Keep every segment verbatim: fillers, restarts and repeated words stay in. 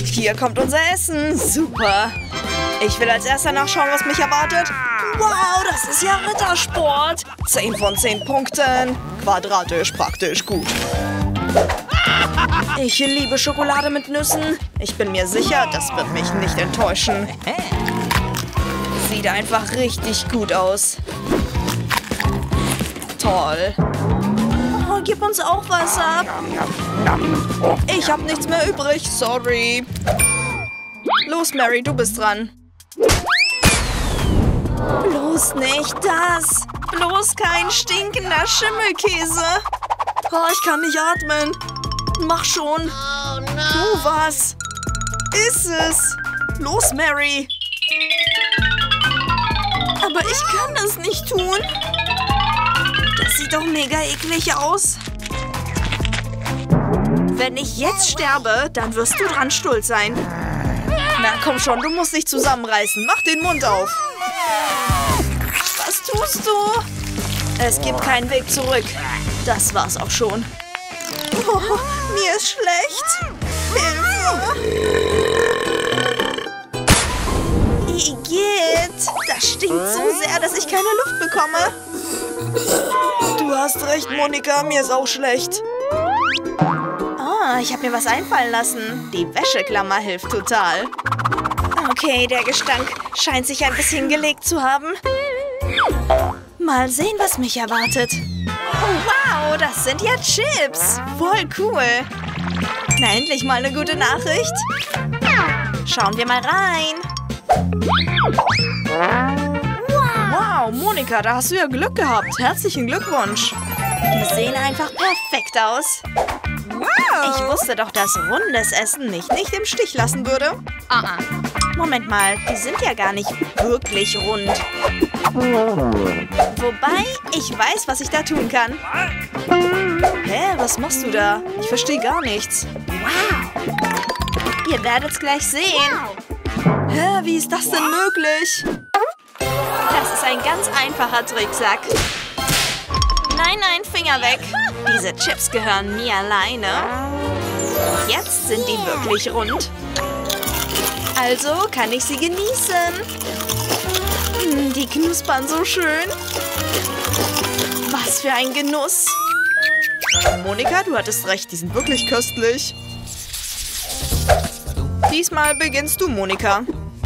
Hier kommt unser Essen. Super. Ich will als erster nachschauen, was mich erwartet. Wow, das ist ja Rittersport. zehn von zehn Punkten. Quadratisch praktisch gut. Ich liebe Schokolade mit Nüssen. Ich bin mir sicher, das wird mich nicht enttäuschen. Sieht einfach richtig gut aus. Toll. Oh, gib uns auch was ab. Ich habe nichts mehr übrig, sorry. Los, Mary, du bist dran. Bloß nicht das. Bloß kein stinkender Schimmelkäse. Oh, ich kann nicht atmen. Mach schon. Tu was. Iss es. Los, Mary. Aber ich kann das nicht tun. Das sieht doch mega eklig aus. Wenn ich jetzt sterbe, dann wirst du dran schuld sein. Na komm schon, du musst dich zusammenreißen. Mach den Mund auf. Was tust du? Es gibt keinen Weg zurück. Das war's auch schon. Oh, mir ist schlecht. Hilfe. Igitt, das stinkt so sehr, dass ich keine Luft bekomme. Du hast recht, Monika, mir ist auch schlecht. Oh, ich habe mir was einfallen lassen. Die Wäscheklammer hilft total. Okay, der Gestank scheint sich ein bisschen gelegt zu haben. Mal sehen, was mich erwartet. Oh, wow, das sind ja Chips. Voll cool. Na, endlich mal eine gute Nachricht. Schauen wir mal rein. Wow, Monika, da hast du ja Glück gehabt. Herzlichen Glückwunsch. Die sehen einfach perfekt aus. Ich wusste doch, dass rundes Essen mich nicht im Stich lassen würde. Uh-uh. Moment mal, die sind ja gar nicht wirklich rund. Wobei, ich weiß, was ich da tun kann. Hä, was machst du da? Ich verstehe gar nichts. Wow. Ihr werdet's gleich sehen. Hä, wie ist das denn möglich? Das ist ein ganz einfacher Tricksack. Nein, nein, Finger weg. Diese Chips gehören mir alleine. Jetzt sind die wirklich rund. Also kann ich sie genießen. Hm, die knuspern so schön. Was für ein Genuss. Monika, du hattest recht, die sind wirklich köstlich. Diesmal beginnst du, Monika.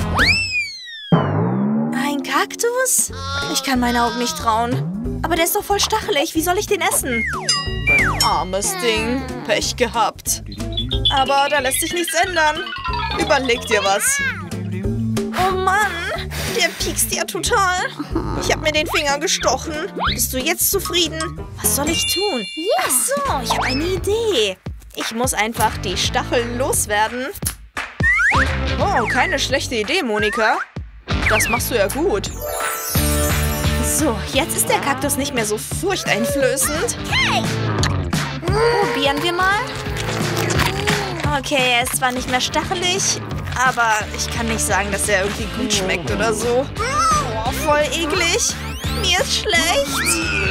Ein Kaktus? Ich kann meinen Augen nicht trauen. Aber der ist doch voll stachelig. Wie soll ich den essen? Armes Ding. Pech gehabt. Aber da lässt sich nichts ändern. Überleg dir was. Oh Mann, der piekst ja total. Ich habe mir den Finger gestochen. Bist du jetzt zufrieden? Was soll ich tun? Ach so, ich habe eine Idee. Ich muss einfach die Stacheln loswerden. Oh, keine schlechte Idee, Monika. Das machst du ja gut. So, jetzt ist der Kaktus nicht mehr so furchteinflößend. Probieren wir mal. Okay, er ist zwar nicht mehr stachelig, aber ich kann nicht sagen, dass er irgendwie gut schmeckt oder so. Oh, voll eklig. Mir ist schlecht.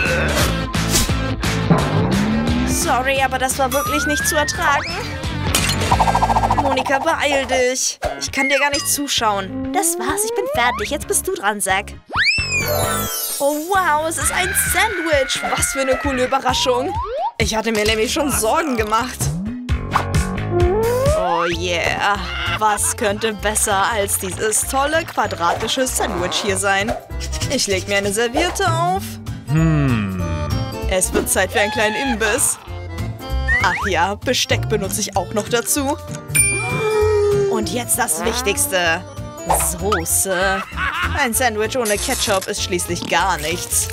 Sorry, aber das war wirklich nicht zu ertragen. Monika, beeil dich. Ich kann dir gar nicht zuschauen. Das war's, ich bin fertig. Jetzt bist du dran, Zack. Oh wow, es ist ein Sandwich. Was für eine coole Überraschung. Ich hatte mir nämlich schon Sorgen gemacht. Oh yeah. Was könnte besser als dieses tolle quadratische Sandwich hier sein? Ich lege mir eine Serviette auf. Hm. Es wird Zeit für einen kleinen Imbiss. Ach ja, Besteck benutze ich auch noch dazu. Und jetzt das Wichtigste. Soße. Ein Sandwich ohne Ketchup ist schließlich gar nichts.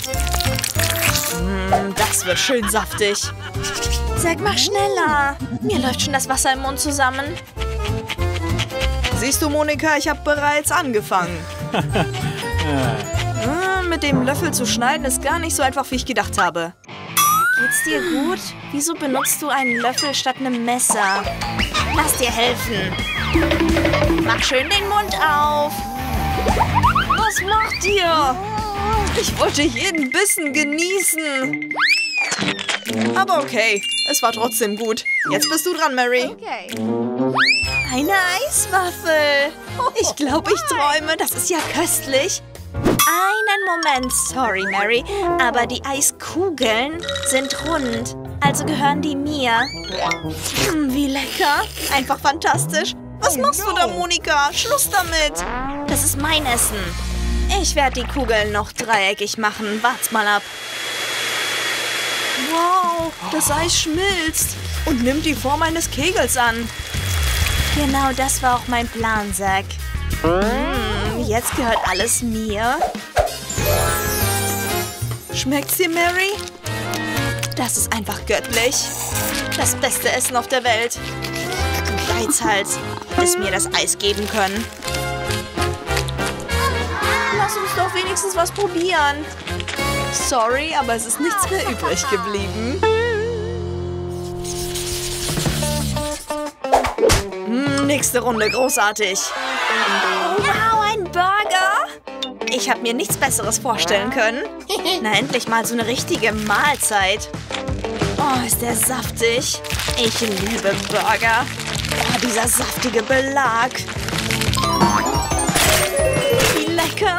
Mm, das wird schön saftig. Sag mal schneller. Mir läuft schon das Wasser im Mund zusammen. Siehst du, Monika, ich habe bereits angefangen. mm, mit dem Löffel zu schneiden ist gar nicht so einfach, wie ich gedacht habe. Geht's dir gut? Wieso benutzt du einen Löffel statt einem Messer? Lass dir helfen. Mach schön den Mund auf. Was macht ihr? Ich wollte jeden Bissen genießen. Aber okay, es war trotzdem gut. Jetzt bist du dran, Mary. Okay. Eine Eiswaffel. Ich glaube, ich träume. Das ist ja köstlich. Einen Moment, sorry, Mary, aber die Eiskugeln sind rund. Also gehören die mir. Hm, wie lecker. Einfach fantastisch. Was machst du da, Monika? Schluss damit. Das ist mein Essen. Ich werde die Kugeln noch dreieckig machen. Wart's mal ab. Wow, das Eis schmilzt und nimmt die Form eines Kegels an. Genau das war auch mein Plan, Zack. Hm, jetzt gehört alles mir. Schmeckt's dir, Mary? Das ist einfach göttlich. Das beste Essen auf der Welt. Du Geizhals, hättest mir das Eis geben können. Lass uns doch wenigstens was probieren. Sorry, aber es ist nichts mehr übrig geblieben. Hm, nächste Runde, großartig. Oh, wow, ein Burger. Ich habe mir nichts Besseres vorstellen können. Na, endlich mal so eine richtige Mahlzeit. Oh, ist der saftig. Ich liebe Burger. Oh, dieser saftige Belag. Wie lecker.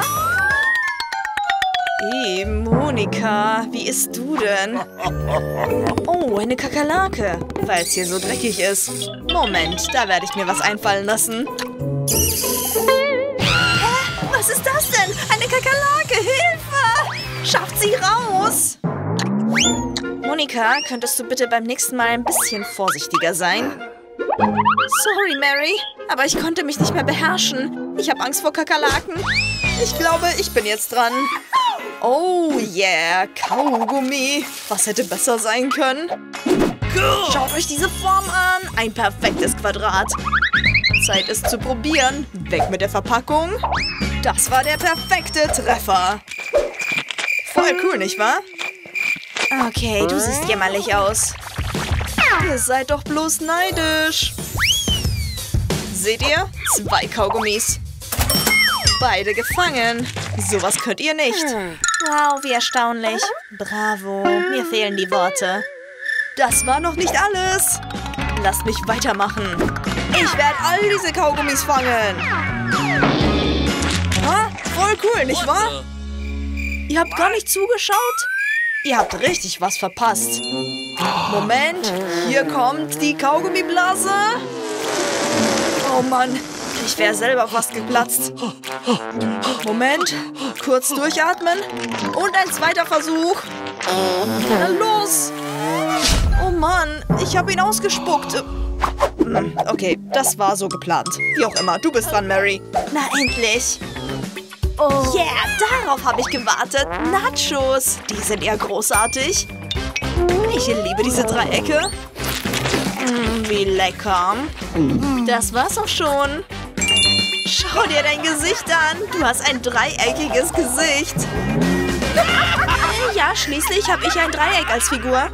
Hey, Monika, wie isst du denn? Oh, eine Kakerlake, weil es hier so dreckig ist. Moment, da werde ich mir was einfallen lassen. Hä? Was ist das denn? Eine Kakerlake, Hilfe! Schafft sie raus! Monika, könntest du bitte beim nächsten Mal ein bisschen vorsichtiger sein? Sorry, Mary, aber ich konnte mich nicht mehr beherrschen. Ich habe Angst vor Kakerlaken. Ich glaube, ich bin jetzt dran. Oh yeah, Kaugummi. Was hätte besser sein können? Schaut euch diese Form an. Ein perfektes Quadrat. Zeit es zu probieren. Weg mit der Verpackung. Das war der perfekte Treffer. Voll cool, nicht wahr? Okay, du siehst jämmerlich aus. Ihr seid doch bloß neidisch. Seht ihr? Zwei Kaugummis. Beide gefangen. Sowas könnt ihr nicht. Wow, wie erstaunlich. Bravo, mir fehlen die Worte. Das war noch nicht alles. Lasst mich weitermachen. Ich werde all diese Kaugummis fangen. Ha? Voll cool, nicht wahr? Ihr habt gar nicht zugeschaut? Ihr habt richtig was verpasst. Moment, hier kommt die Kaugummiblase. Oh Mann, ich wäre selber fast geplatzt. Moment, kurz durchatmen. Und ein zweiter Versuch. Na los. Oh Mann, ich habe ihn ausgespuckt. Okay, das war so geplant. Wie auch immer, du bist dran, Mary. Na endlich. Oh yeah, darauf habe ich gewartet. Nachos, die sind ja großartig. Ich liebe diese Dreiecke. Mm, wie lecker. Das war's auch schon. Schau dir dein Gesicht an. Du hast ein dreieckiges Gesicht. Ja, schließlich habe ich ein Dreieck als Figur.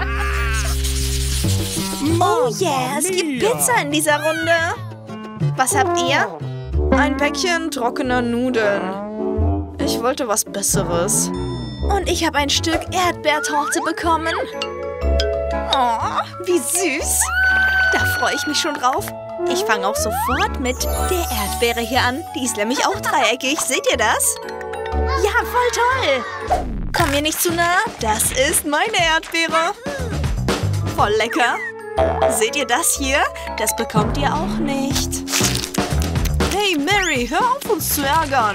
Oh yeah, es gibt Pizza in dieser Runde. Was habt ihr? Ein Päckchen trockener Nudeln. Ich wollte was Besseres. Und ich habe ein Stück Erdbeertorte bekommen. Oh, wie süß. Da freue ich mich schon drauf. Ich fange auch sofort mit der Erdbeere hier an. Die ist nämlich auch dreieckig. Seht ihr das? Ja, voll toll. Komm mir nicht zu nah. Das ist meine Erdbeere. Voll lecker. Seht ihr das hier? Das bekommt ihr auch nicht. Hey, Mary, hör auf, uns zu ärgern.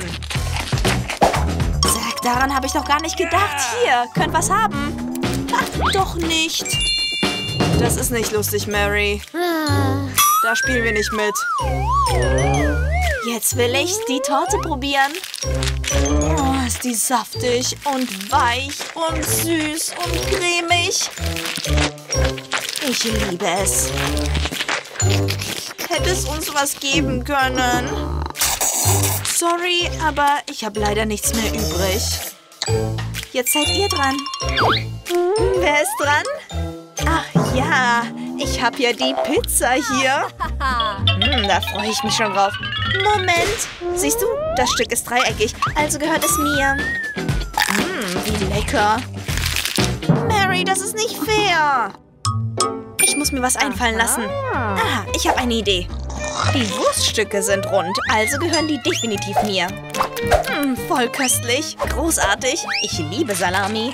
Sag, daran habe ich doch gar nicht gedacht. Hier, könnt was haben. Ach, doch nicht. Das ist nicht lustig, Mary. Da spielen wir nicht mit. Jetzt will ich die Torte probieren. Oh, ist die saftig und weich und süß und cremig. Ich liebe es. Hätte es uns was geben können? Sorry, aber ich habe leider nichts mehr übrig. Jetzt seid ihr dran. Wer ist dran? Ach ja, ich habe ja die Pizza hier. Hm, da freue ich mich schon drauf. Moment, siehst du, das Stück ist dreieckig, also gehört es mir. Hm, wie lecker. Mary, das ist nicht fair. Ich muss mir was einfallen lassen. Ah, ich habe eine Idee. Die Wurststücke sind rund, also gehören die definitiv mir. Hm, voll köstlich. Großartig. Ich liebe Salami.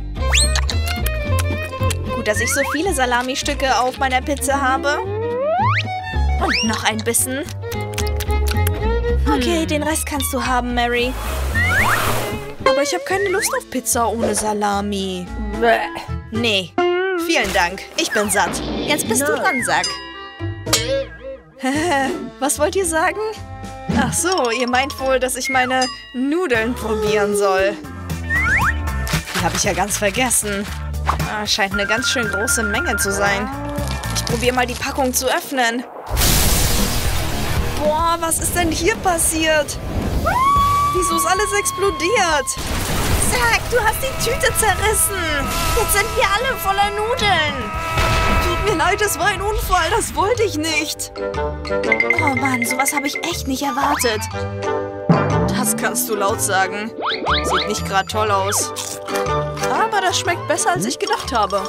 Gut, dass ich so viele Salamistücke auf meiner Pizza habe. Und noch ein Bissen. Okay, den Rest kannst du haben, Mary. Aber ich habe keine Lust auf Pizza ohne Salami. Nee, vielen Dank. Ich bin satt. Jetzt bist du dran, Sack. Was wollt ihr sagen? Ach so, ihr meint wohl, dass ich meine Nudeln probieren soll. Die habe ich ja ganz vergessen. Ah, scheint eine ganz schön große Menge zu sein. Ich probiere mal die Packung zu öffnen. Boah, was ist denn hier passiert? Wieso ist alles explodiert? Zack, du hast die Tüte zerrissen. Jetzt sind wir alle voller Nudeln. Tut mir leid, das war ein Unfall. Das wollte ich nicht. Oh Mann, sowas habe ich echt nicht erwartet. Das kannst du laut sagen. Sieht nicht gerade toll aus. Aber das schmeckt besser, als ich gedacht habe.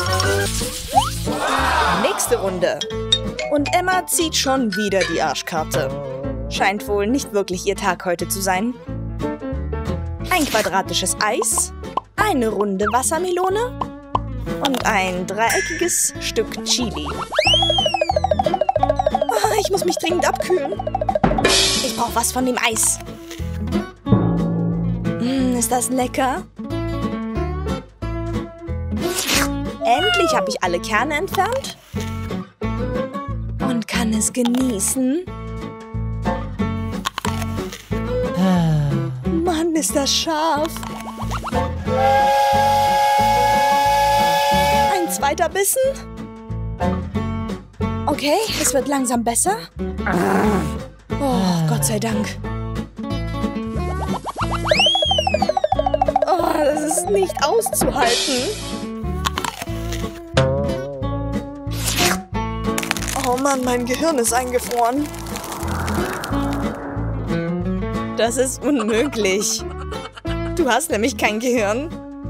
Nächste Runde. Und Emma zieht schon wieder die Arschkarte. Scheint wohl nicht wirklich ihr Tag heute zu sein. Ein quadratisches Eis, eine runde Wassermelone und ein dreieckiges Stück Chili. Ah, ich muss mich dringend abkühlen. Ich brauche was von dem Eis. Mm, ist das lecker? Endlich habe ich alle Kerne entfernt und kann es genießen. Mann, ist das scharf. Ein zweiter Bissen. Okay, es wird langsam besser. Oh, Gott sei Dank. Oh, das ist nicht auszuhalten. Oh Mann, mein Gehirn ist eingefroren. Das ist unmöglich. Du hast nämlich kein Gehirn.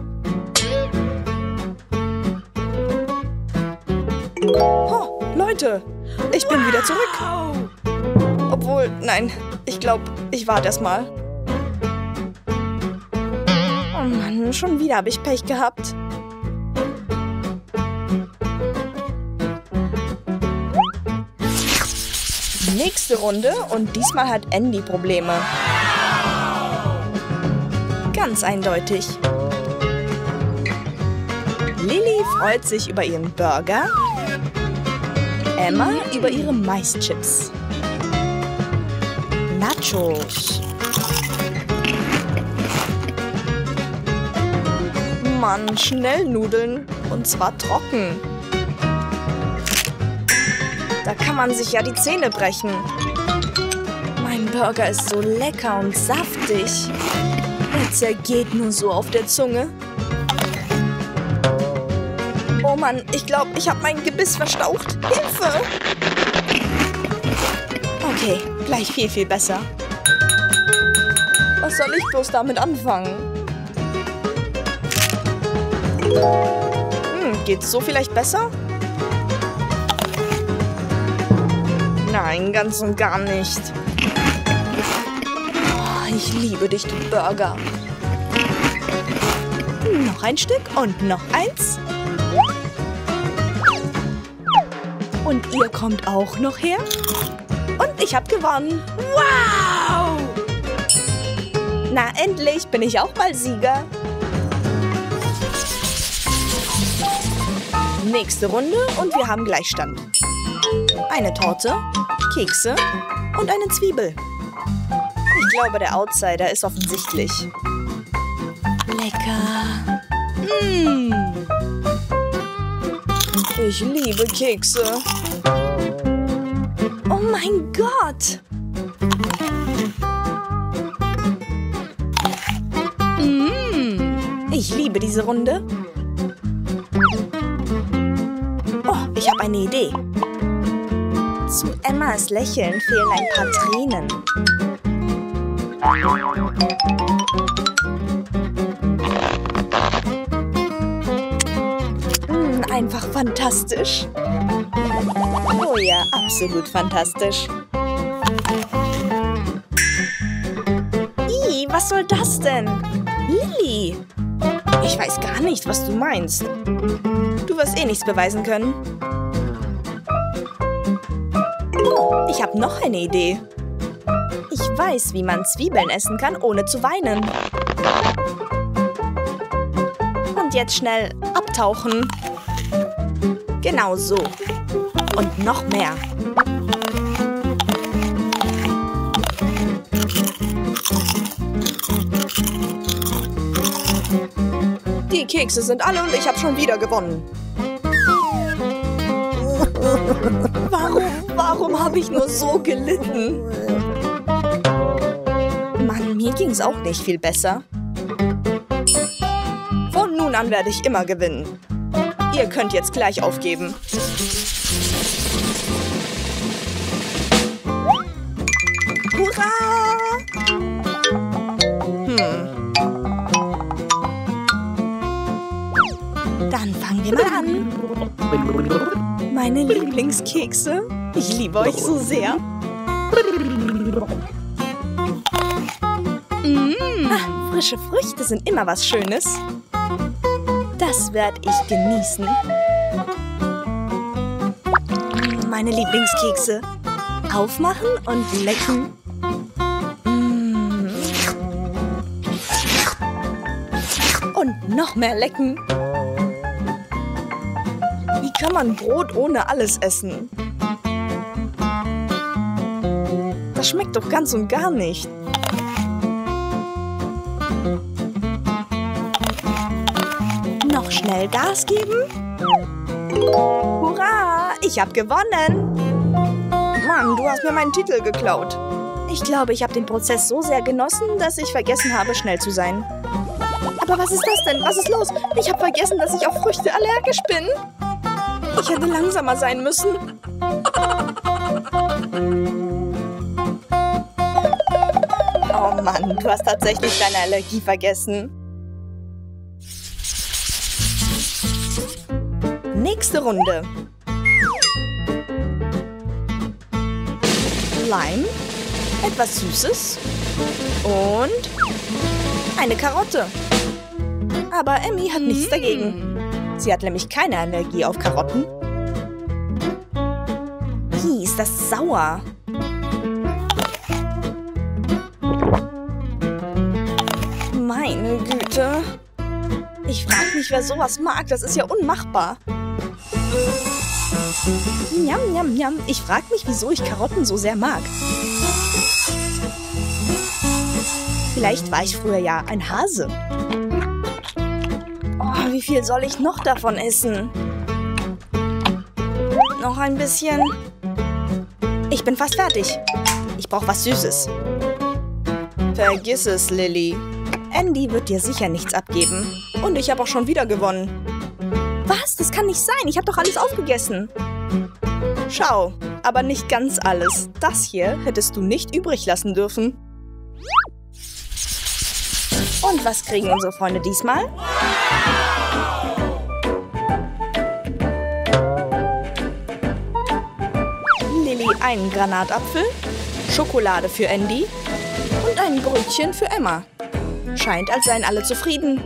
Oh, Leute, ich bin wieder zurück. Obwohl, nein, ich glaube, ich warte erst mal. Oh Mann, schon wieder habe ich Pech gehabt. Nächste Runde und diesmal hat Andy Probleme. Ganz eindeutig. Lily freut sich über ihren Burger. Emma über ihre Maischips. Nachos. Mann, schnell Nudeln. Und zwar trocken. Da kann man sich ja die Zähne brechen. Mein Burger ist so lecker und saftig. Er zergeht nur so auf der Zunge. Oh Mann, ich glaube, ich habe mein Gebiss verstaucht. Hilfe! Okay, gleich viel, viel besser. Was soll ich bloß damit anfangen? Hm, geht's so vielleicht besser? Nein, ganz und gar nicht. Oh, ich liebe dich, du Burger. Noch ein Stück und noch eins. Und ihr kommt auch noch her. Und ich habe gewonnen. Wow! Na, endlich bin ich auch mal Sieger. Nächste Runde und wir haben Gleichstand. Eine Torte, Kekse und eine Zwiebel. Ich glaube, der Outsider ist offensichtlich. Lecker. Mmh. Ich liebe Kekse. Oh mein Gott. Mmh. Ich liebe diese Runde. Oh, ich habe eine Idee. Zu Emmas Lächeln fehlen ein paar Tränen. Mm, einfach fantastisch. Oh ja, absolut fantastisch. Ih, was soll das denn? Lilly! Ich weiß gar nicht, was du meinst. Du wirst eh nichts beweisen können. Oh, ich habe noch eine Idee. Ich weiß, wie man Zwiebeln essen kann, ohne zu weinen. Und jetzt schnell abtauchen. Genau so. Und noch mehr. Die Kekse sind alle und ich habe schon wieder gewonnen. Warum, warum habe ich nur so gelitten? Mann, mir ging es auch nicht viel besser. Von nun an werde ich immer gewinnen. Ihr könnt jetzt gleich aufgeben. Hurra! Hm. Dann fangen wir mal an. Meine Lieblingskekse. Ich liebe euch so sehr. Mmh. Ah, frische Früchte sind immer was Schönes. Das werde ich genießen. Meine Lieblingskekse. Aufmachen und lecken. Mmh. Und noch mehr lecken. Wie kann man Brot ohne alles essen? Das schmeckt doch ganz und gar nicht. Noch schnell Gas geben. Hurra! Ich habe gewonnen! Mann, du hast mir meinen Titel geklaut. Ich glaube, ich habe den Prozess so sehr genossen, dass ich vergessen habe, schnell zu sein. Aber was ist das denn? Was ist los? Ich habe vergessen, dass ich auf Früchte allergisch bin. Ich hätte langsamer sein müssen. Oh Mann, du hast tatsächlich deine Allergie vergessen. Nächste Runde. Lime, etwas Süßes und eine Karotte. Aber Emmy hat nichts dagegen. Sie hat nämlich keine Allergie auf Karotten. Hi, ist das sauer. Meine Güte. Ich frage mich, wer sowas mag. Das ist ja unmachbar. Njam, njam, njam. Ich frage mich, wieso ich Karotten so sehr mag. Vielleicht war ich früher ja ein Hase. Oh, wie viel soll ich noch davon essen? Noch ein bisschen. Ich bin fast fertig. Ich brauche was Süßes. Vergiss es, Lilly. Andy wird dir sicher nichts abgeben. Und ich habe auch schon wieder gewonnen. Was? Das kann nicht sein. Ich habe doch alles aufgegessen. Schau, aber nicht ganz alles. Das hier hättest du nicht übrig lassen dürfen. Und was kriegen unsere Freunde diesmal? Lilly einen Granatapfel, Schokolade für Andy und ein Brötchen für Emma. Scheint, als seien alle zufrieden.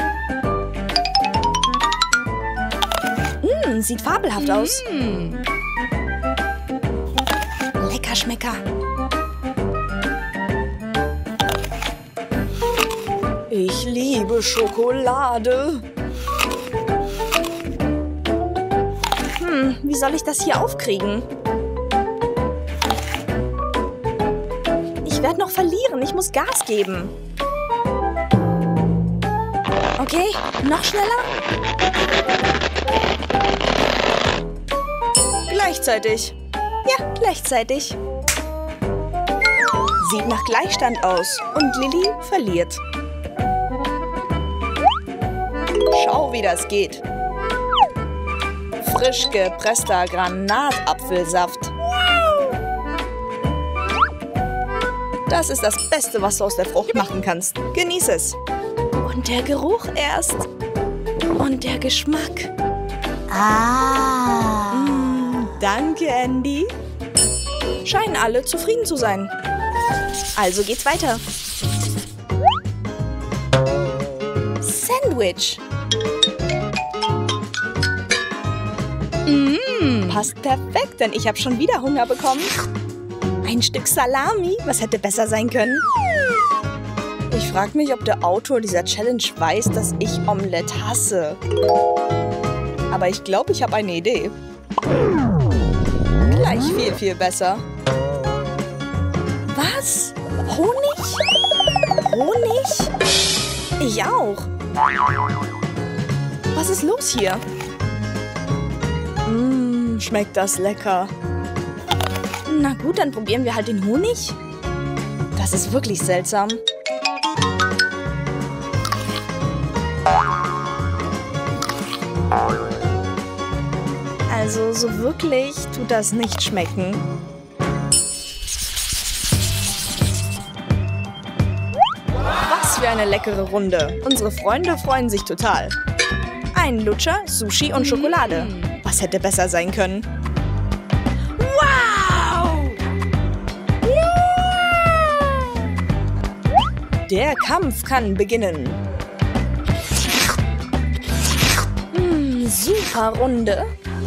Mmh, sieht fabelhaft aus. Mm. Lecker Schmecker. Ich liebe Schokolade. Hm, wie soll ich das hier aufkriegen? Ich werde noch verlieren. Ich muss Gas geben. Okay, noch schneller. Gleichzeitig. Ja, gleichzeitig. Sieht nach Gleichstand aus. Und Lilly verliert. Schau, wie das geht. Frisch gepresster Granatapfelsaft. Das ist das Beste, was du aus der Frucht machen kannst. Genieß es. Und der Geruch erst. Und der Geschmack. Ah. Mmh, Danke, Andy. Scheinen alle zufrieden zu sein. Also geht's weiter. Sandwich. Mmh, passt perfekt, denn ich habe schon wieder Hunger bekommen. Ein Stück Salami, was hätte besser sein können? Ich frage mich, ob der Autor dieser Challenge weiß, dass ich Omelette hasse. Aber ich glaube, ich habe eine Idee. Gleich viel, viel besser. Was? Honig? Honig? Ich auch. Was ist los hier? Mmh, schmeckt das lecker. Na gut, dann probieren wir halt den Honig. Das ist wirklich seltsam. Also, so wirklich tut das nicht schmecken. Was für eine leckere Runde. Unsere Freunde freuen sich total. Ein Lutscher, Sushi und Schokolade. Was hätte besser sein können? Wow! Der Kampf kann beginnen. Hm, super Runde.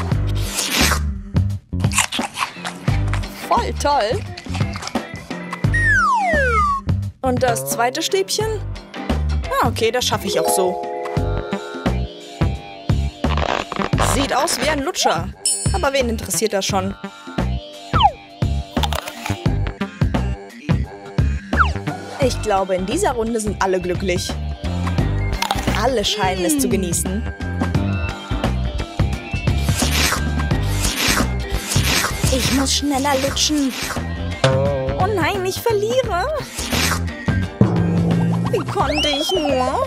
Voll toll. Und das zweite Stäbchen? Ah, okay, das schaffe ich auch so. Sieht aus wie ein Lutscher. Aber wen interessiert das schon? Ich glaube, in dieser Runde sind alle glücklich. Alle scheinen es zu genießen. Ich muss schneller lutschen. Oh nein, ich verliere. Wie konnte ich nur?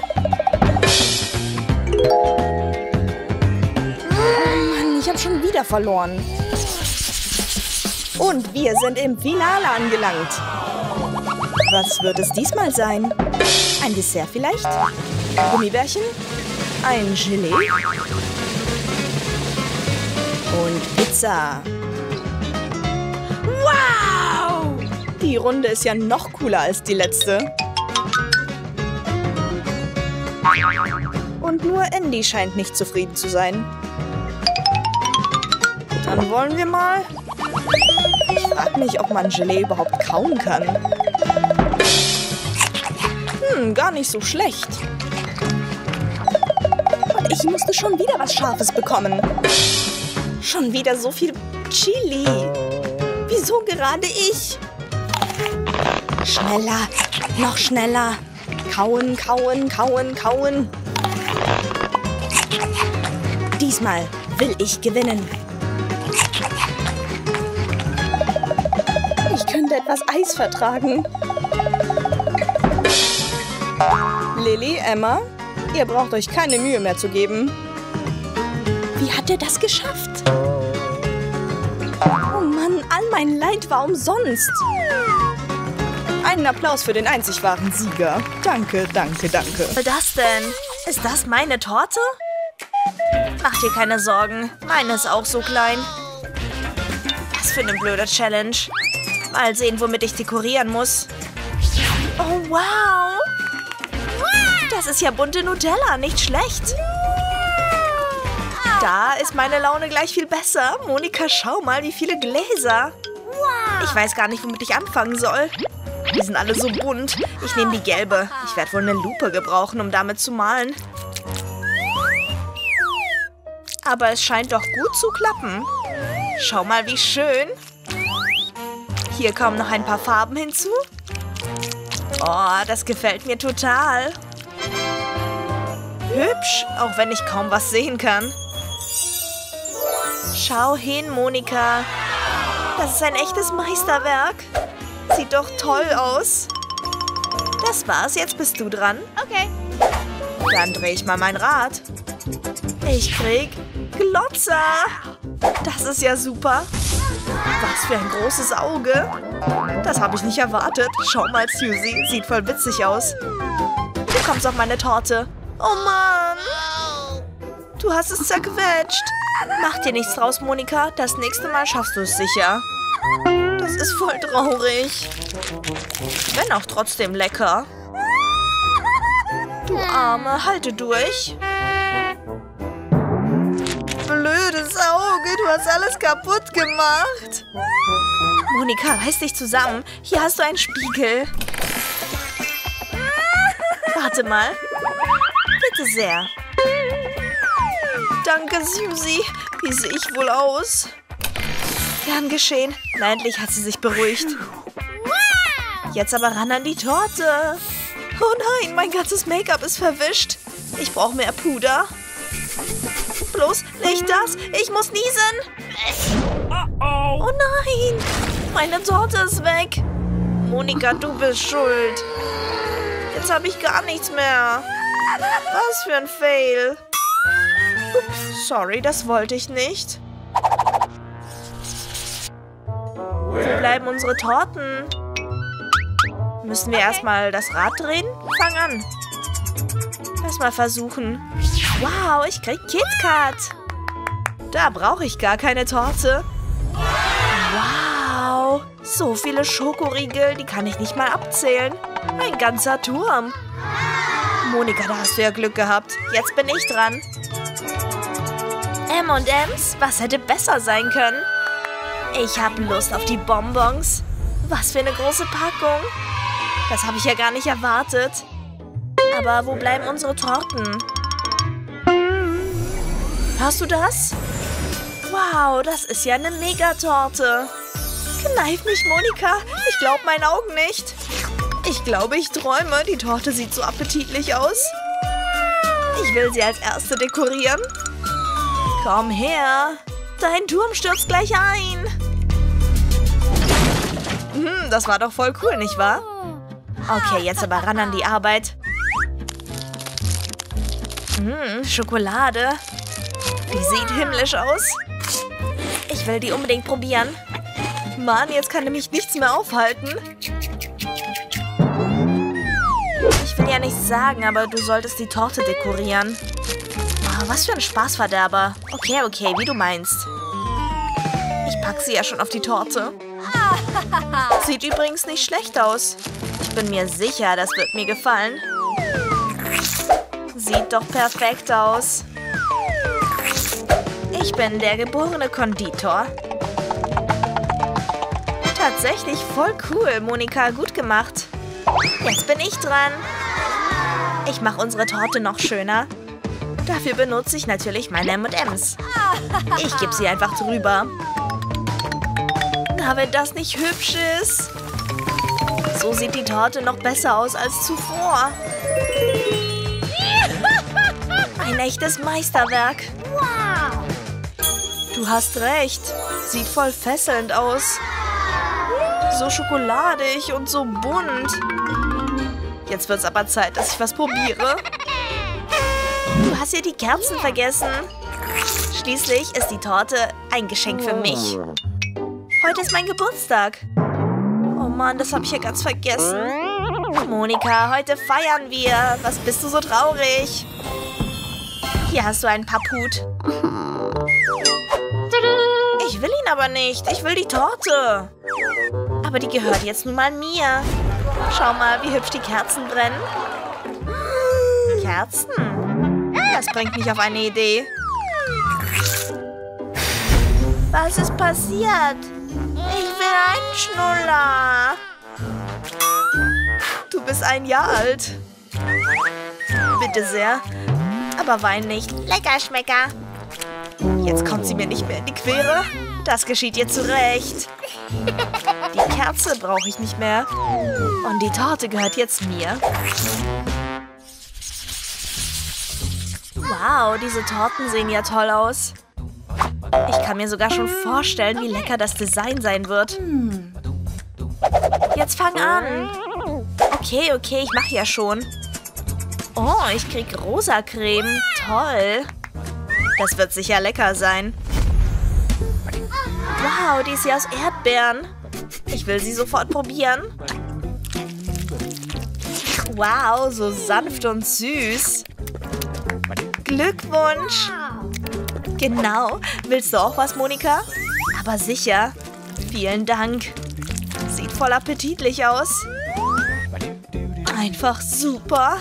Oh Mann, ich habe schon wieder verloren. Und wir sind im Finale angelangt. Was wird es diesmal sein? Ein Dessert vielleicht? Gummibärchen? Ein Gelee? Und Pizza. Wow! Die Runde ist ja noch cooler als die letzte. Und nur Andy scheint nicht zufrieden zu sein. Dann wollen wir mal... Ich frage mich, ob man Gelee überhaupt kauen kann. Hm, gar nicht so schlecht. Und ich musste schon wieder was Scharfes bekommen. Schon wieder so viel Chili. Wieso gerade ich? Schneller, noch schneller. Kauen, kauen, kauen, kauen. Diesmal will ich gewinnen. Ich könnte etwas Eis vertragen. Lily, Emma, ihr braucht euch keine Mühe mehr zu geben. Wie hat er das geschafft? Oh Mann, all mein Leid war umsonst. Einen Applaus für den einzig wahren Sieger. Danke, danke, danke. Was ist das denn? Ist das meine Torte? Mach dir keine Sorgen. Meine ist auch so klein. Was für eine blöde Challenge. Mal sehen, womit ich dekorieren muss. Oh, wow. Das ist ja bunte Nutella, nicht schlecht. Da ist meine Laune gleich viel besser. Monika, schau mal, wie viele Gläser. Ich weiß gar nicht, womit ich anfangen soll. Die sind alle so bunt. Ich nehme die gelbe. Ich werde wohl eine Lupe gebrauchen, um damit zu malen. Aber es scheint doch gut zu klappen. Schau mal, wie schön. Hier kommen noch ein paar Farben hinzu. Oh, das gefällt mir total. Hübsch, auch wenn ich kaum was sehen kann. Schau hin, Monika. Das ist ein echtes Meisterwerk. Sieht doch toll aus. Das war's, jetzt bist du dran. Okay. Dann drehe ich mal mein Rad. Ich krieg Glotzer. Das ist ja super. Was für ein großes Auge. Das habe ich nicht erwartet. Schau mal, Susie. Sieht voll witzig aus. Du kommst auf meine Torte. Oh Mann. Du hast es zerquetscht. Mach dir nichts draus, Monika. Das nächste Mal schaffst du es sicher. Das ist voll traurig. Wenn auch trotzdem lecker. Du Arme, halte durch. Blödes Auge, du hast alles kaputt gemacht. Monika, reiß dich zusammen. Hier hast du einen Spiegel. Warte mal. Bitte sehr. Danke, Susie. Wie sehe ich wohl aus? Gern geschehen. Na, endlich hat sie sich beruhigt. Jetzt aber ran an die Torte. Oh nein, mein ganzes Make-up ist verwischt. Ich brauche mehr Puder. Bloß nicht das. Ich muss niesen. Oh nein. Meine Torte ist weg. Monika, du bist schuld. Jetzt habe ich gar nichts mehr. Was für ein Fail. Ups, sorry, das wollte ich nicht. Wo bleiben unsere Torten? Müssen wir erstmal das Rad drehen? Fang an. Lass mal versuchen. Wow, ich krieg KitKat. Da brauche ich gar keine Torte. Wow, so viele Schokoriegel, die kann ich nicht mal abzählen. Ein ganzer Turm. Monika, da hast du ja Glück gehabt. Jetzt bin ich dran. M und M's, was hätte besser sein können? Ich habe Lust auf die Bonbons. Was für eine große Packung. Das habe ich ja gar nicht erwartet. Aber wo bleiben unsere Torten? Hörst du das? Wow, das ist ja eine Megatorte. Kneif mich, Monika. Ich glaube meinen Augen nicht. Ich glaube, ich träume. Die Torte sieht so appetitlich aus. Ich will sie als erste dekorieren. Komm her. Dein Turm stürzt gleich ein. Hm, das war doch voll cool, nicht wahr? Okay, jetzt aber ran an die Arbeit. Hm, Schokolade. Die sieht himmlisch aus. Ich will die unbedingt probieren. Mann, jetzt kann nämlich nichts mehr aufhalten. Ich will ja nichts sagen, aber du solltest die Torte dekorieren. Oh, was für ein Spaßverderber. Okay, okay, wie du meinst. Ich packe sie ja schon auf die Torte. Sieht übrigens nicht schlecht aus. Ich bin mir sicher, das wird mir gefallen. Sieht doch perfekt aus. Ich bin der geborene Konditor. Tatsächlich voll cool, Monika. Gut gemacht. Jetzt bin ich dran. Ich mache unsere Torte noch schöner. Dafür benutze ich natürlich meine M und M's. Ich gebe sie einfach drüber. Na, wenn das nicht hübsch ist. So sieht die Torte noch besser aus als zuvor. Ein echtes Meisterwerk. Du hast recht. Sieht voll fesselnd aus. So schokoladig und so bunt. Jetzt wird es aber Zeit, dass ich was probiere. Du hast hier die Kerzen vergessen. Schließlich ist die Torte ein Geschenk für mich. Heute ist mein Geburtstag. Oh Mann, das habe ich ja ganz vergessen. Monika, heute feiern wir. Was bist du so traurig? Hier hast du einen Papphut. Ich will ihn aber nicht. Ich will die Torte. Aber die gehört jetzt nun mal mir. Schau mal, wie hübsch die Kerzen brennen. Kerzen? Das bringt mich auf eine Idee. Was ist passiert? Ich will einen Schnuller. Du bist ein Jahr alt. Bitte sehr. Aber wein nicht. Lecker, Schmecker. Jetzt kommt sie mir nicht mehr in die Quere. Das geschieht ihr zurecht. Die Kerze brauche ich nicht mehr. Und die Torte gehört jetzt mir. Wow, diese Torten sehen ja toll aus. Ich kann mir sogar schon vorstellen, wie lecker das Design sein wird. Jetzt fang an. Okay, okay, ich mache ja schon. Oh, ich krieg rosa Creme. Toll. Das wird sicher lecker sein. Wow, die ist ja aus Erdbeeren. Ich will sie sofort probieren. Wow, so sanft und süß. Glückwunsch. Genau. Willst du auch was, Monika? Aber sicher. Vielen Dank. Sieht voll appetitlich aus. Einfach super.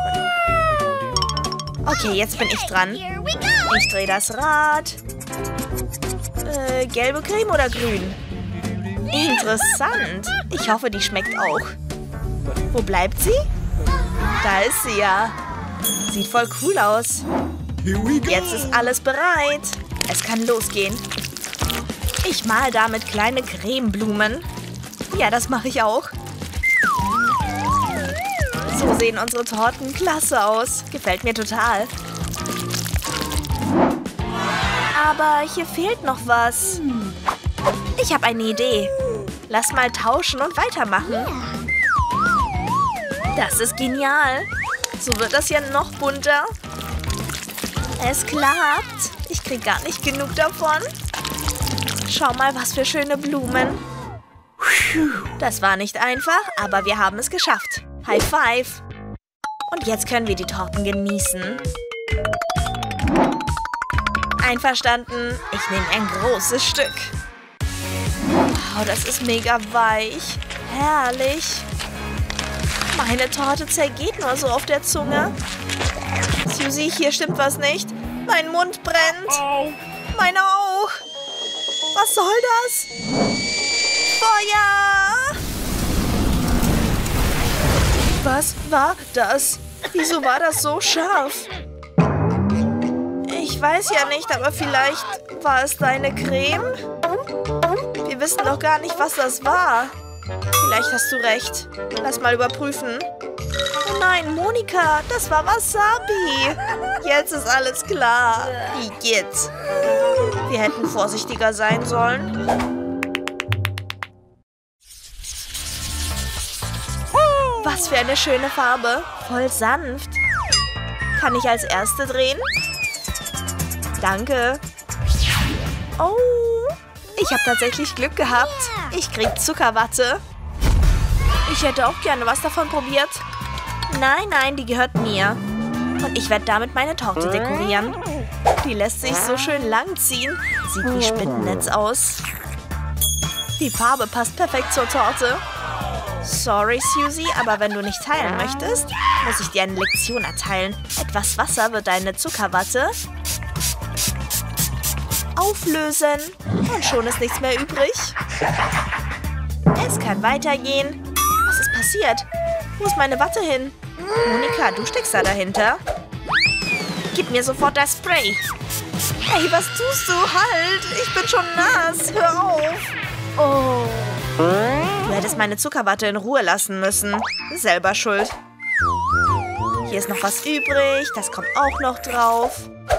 Okay, jetzt bin ich dran. Ich drehe das Rad. Äh, gelbe Creme oder grün? Interessant. Ich hoffe, die schmeckt auch. Wo bleibt sie? Da ist sie ja. Sieht voll cool aus. Jetzt ist alles bereit. Es kann losgehen. Ich mal damit kleine Cremeblumen. Ja, das mache ich auch. So sehen unsere Torten klasse aus. Gefällt mir total. Aber hier fehlt noch was. Ich habe eine Idee. Lass mal tauschen und weitermachen. Das ist genial. So wird das ja noch bunter. Es klappt. Ich kriege gar nicht genug davon. Schau mal, was für schöne Blumen. Das war nicht einfach, aber wir haben es geschafft. High five. Und jetzt können wir die Torten genießen. Einverstanden? Ich nehme ein großes Stück. Wow, das ist mega weich. Herrlich. Meine Torte zergeht nur so auf der Zunge. Susie, hier stimmt was nicht. Mein Mund brennt. Meine auch. Was soll das? Feuer! Was war das? Wieso war das so scharf? Ich weiß ja nicht, aber vielleicht war es deine Creme? Wir wissen doch gar nicht, was das war. Vielleicht hast du recht. Lass mal überprüfen. Oh nein, Monika, das war Wasabi. Jetzt ist alles klar. Wie geht's? Wir hätten vorsichtiger sein sollen. Was für eine schöne Farbe. Voll sanft. Kann ich als Erste drehen? Danke. Oh, ich habe tatsächlich Glück gehabt. Ich krieg Zuckerwatte. Ich hätte auch gerne was davon probiert. Nein, nein, die gehört mir. Und ich werde damit meine Torte dekorieren. Die lässt sich so schön lang ziehen. Sieht wie Spinnennetz aus. Die Farbe passt perfekt zur Torte. Sorry, Susie, aber wenn du nicht teilen möchtest, muss ich dir eine Lektion erteilen. Etwas Wasser wird deine Zuckerwatte auflösen. Und schon ist nichts mehr übrig. Es kann weitergehen. Was ist passiert? Wo ist meine Watte hin? Monika, du steckst da dahinter. Gib mir sofort das Spray. Hey, was tust du? Halt! Ich bin schon nass. Hör auf. Oh. Du hättest meine Zuckerwatte in Ruhe lassen müssen. Selber schuld. Hier ist noch was übrig. Das kommt auch noch drauf.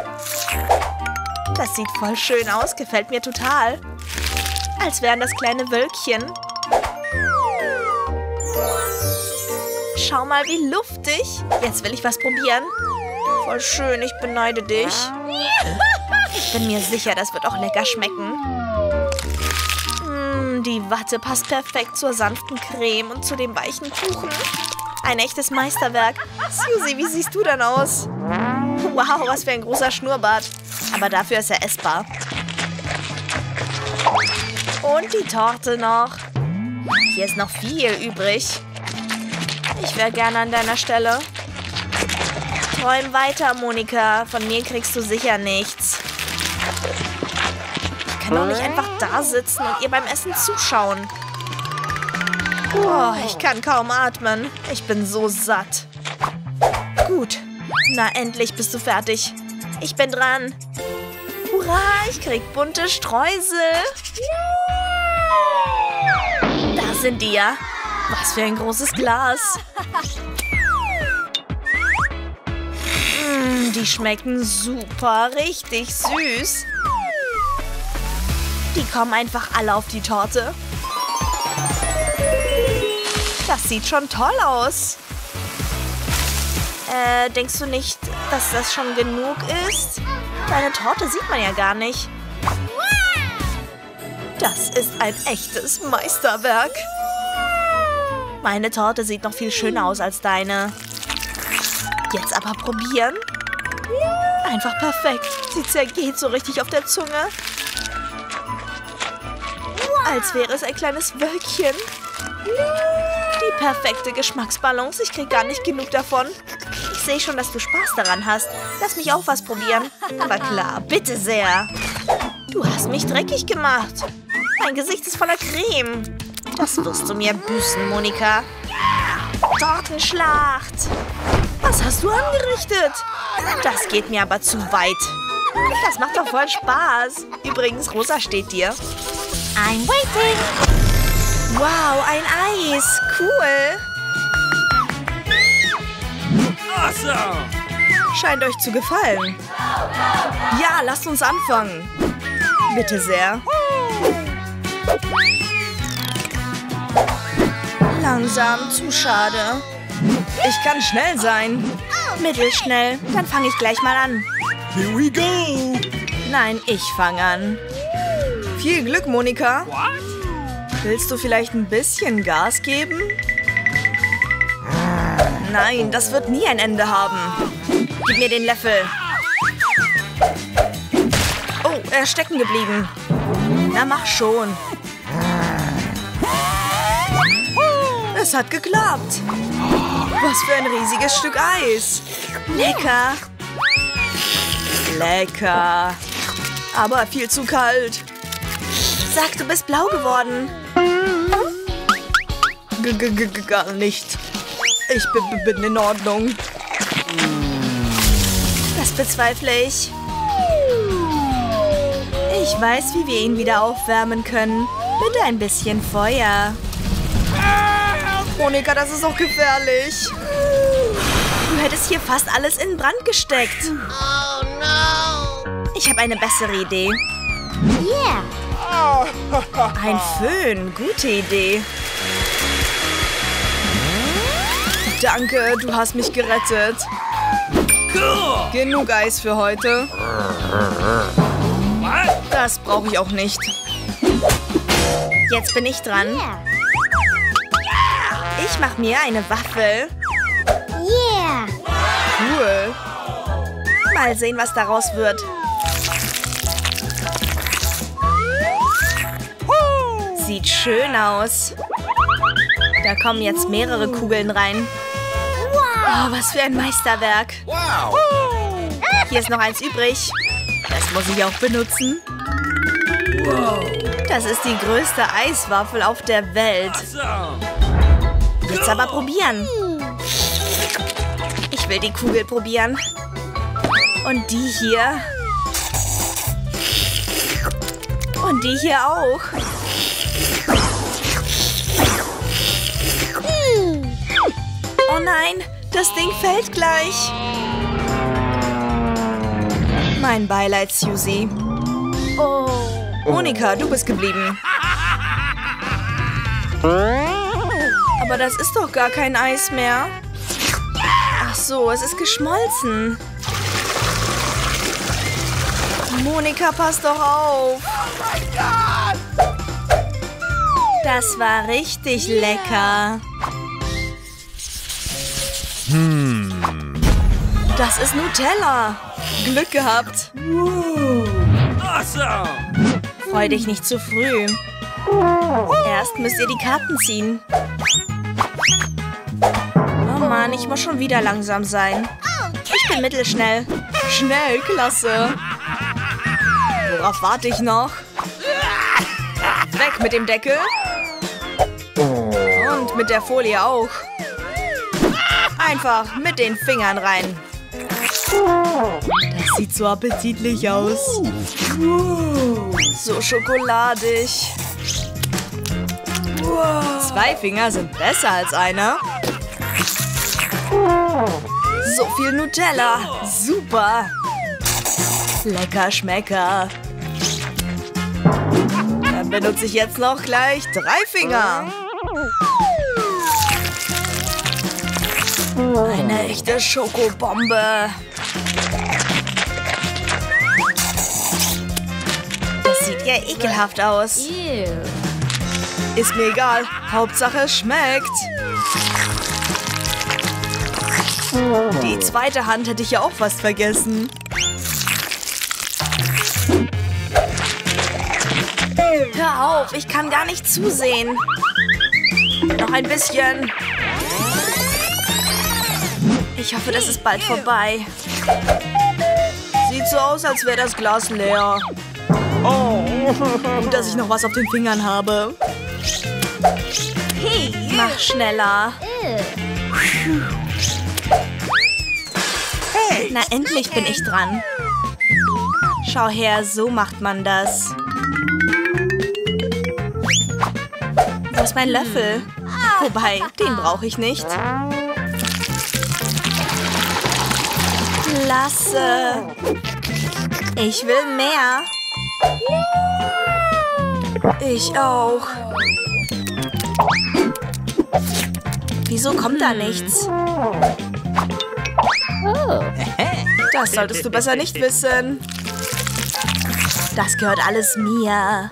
Das sieht voll schön aus. Gefällt mir total. Als wären das kleine Wölkchen. Schau mal, wie luftig. Jetzt will ich was probieren. Voll schön, ich beneide dich. Ich bin mir sicher, das wird auch lecker schmecken. Mm, die Watte passt perfekt zur sanften Creme und zu dem weichen Kuchen. Ein echtes Meisterwerk. Susie, wie siehst du denn aus? Wow, was für ein großer Schnurrbart. Aber dafür ist er essbar. Und die Torte noch. Hier ist noch viel übrig. Ich wäre gerne an deiner Stelle. Träum weiter, Monika. Von mir kriegst du sicher nichts. Ich kann doch nicht einfach da sitzen und ihr beim Essen zuschauen. Oh, ich kann kaum atmen. Ich bin so satt. Gut. Na, endlich bist du fertig. Ich bin dran. Hurra, ich krieg bunte Streusel. Da sind die ja. Was für ein großes Glas. Mm, die schmecken super, richtig süß. Die kommen einfach alle auf die Torte. Das sieht schon toll aus. Äh, denkst du nicht, dass das schon genug ist? Deine Torte sieht man ja gar nicht. Das ist ein echtes Meisterwerk. Meine Torte sieht noch viel schöner aus als deine. Jetzt aber probieren. Einfach perfekt. Sie zergeht so richtig auf der Zunge. Als wäre es ein kleines Wölkchen. Die perfekte Geschmacksbalance. Ich kriege gar nicht genug davon. Ich sehe schon, dass du Spaß daran hast. Lass mich auch was probieren. Aber klar, bitte sehr. Du hast mich dreckig gemacht. Mein Gesicht ist voller Creme. Das wirst du mir büßen, Monika. Tortenschlacht. Was hast du angerichtet? Das geht mir aber zu weit. Das macht doch voll Spaß. Übrigens, Rosa steht dir. I'm waiting. Wow, ein Eis. Cool. Awesome. Scheint euch zu gefallen. Ja, lasst uns anfangen. Bitte sehr. Langsam, zu schade. Ich kann schnell sein. Mittelschnell. Dann fange ich gleich mal an. Here we go. Nein, ich fange an. Viel Glück, Monika. Willst du vielleicht ein bisschen Gas geben? Nein, das wird nie ein Ende haben. Gib mir den Löffel. Oh, er ist stecken geblieben. Na, mach schon. Es hat geklappt. Was für ein riesiges Stück Eis. Lecker. Lecker. Aber viel zu kalt. Sag, du bist blau geworden. G -g -g Gar nicht. Ich bin, bin in Ordnung. Das bezweifle ich. Ich weiß, wie wir ihn wieder aufwärmen können. Mit ein bisschen Feuer. Monika, das ist doch gefährlich. Du hättest hier fast alles in Brand gesteckt. Oh no! Ich habe eine bessere Idee. Yeah! Ein Föhn, gute Idee. Danke, du hast mich gerettet. Cool. Genug Eis für heute. What? Das brauche ich auch nicht. Jetzt bin ich dran. Yeah! Ich mache mir eine Waffel. Yeah! Cool. Mal sehen, was daraus wird. Sieht schön aus. Da kommen jetzt mehrere Kugeln rein. Oh, was für ein Meisterwerk. Wow. Hier ist noch eins übrig. Das muss ich auch benutzen. Wow. Das ist die größte Eiswaffel auf der Welt. Awesome. Jetzt aber probieren. Ich will die Kugel probieren. Und die hier. Und die hier auch. Oh nein, das Ding fällt gleich. Mein Beileid, Susie. Oh! Monika, du bist geblieben. Aber das ist doch gar kein Eis mehr. Ach so, es ist geschmolzen. Monika, pass doch auf. Das war richtig lecker. Das ist Nutella. Glück gehabt. Awesome. Freu dich nicht zu früh. Erst müsst ihr die Karten ziehen. Oh Mann, ich muss schon wieder langsam sein. Ich bin mittelschnell. Schnell, klasse. Worauf warte ich noch? Weg mit dem Deckel. Und mit der Folie auch. Einfach mit den Fingern rein. Das sieht so appetitlich aus. So schokoladig. Zwei Finger sind besser als einer. So viel Nutella. Super. Lecker Schmecker. Dann benutze ich jetzt noch gleich drei Finger. Eine echte Schokobombe. Das sieht ja ekelhaft aus. Ew! Ist mir egal. Hauptsache es schmeckt. Die zweite Hand hätte ich ja auch fast vergessen. Hör auf, ich kann gar nicht zusehen. Noch ein bisschen. Ich hoffe, das ist bald vorbei. Sieht so aus, als wäre das Glas leer. Oh, gut, dass ich noch was auf den Fingern habe. Hey, mach schneller. Hey! Na, endlich bin ich dran. Schau her, so macht man das. Wo ist mein Löffel? Wobei, den brauche ich nicht. Klasse. Ich will mehr. Ich auch. Wieso kommt da nichts? Das solltest du besser nicht wissen. Das gehört alles mir.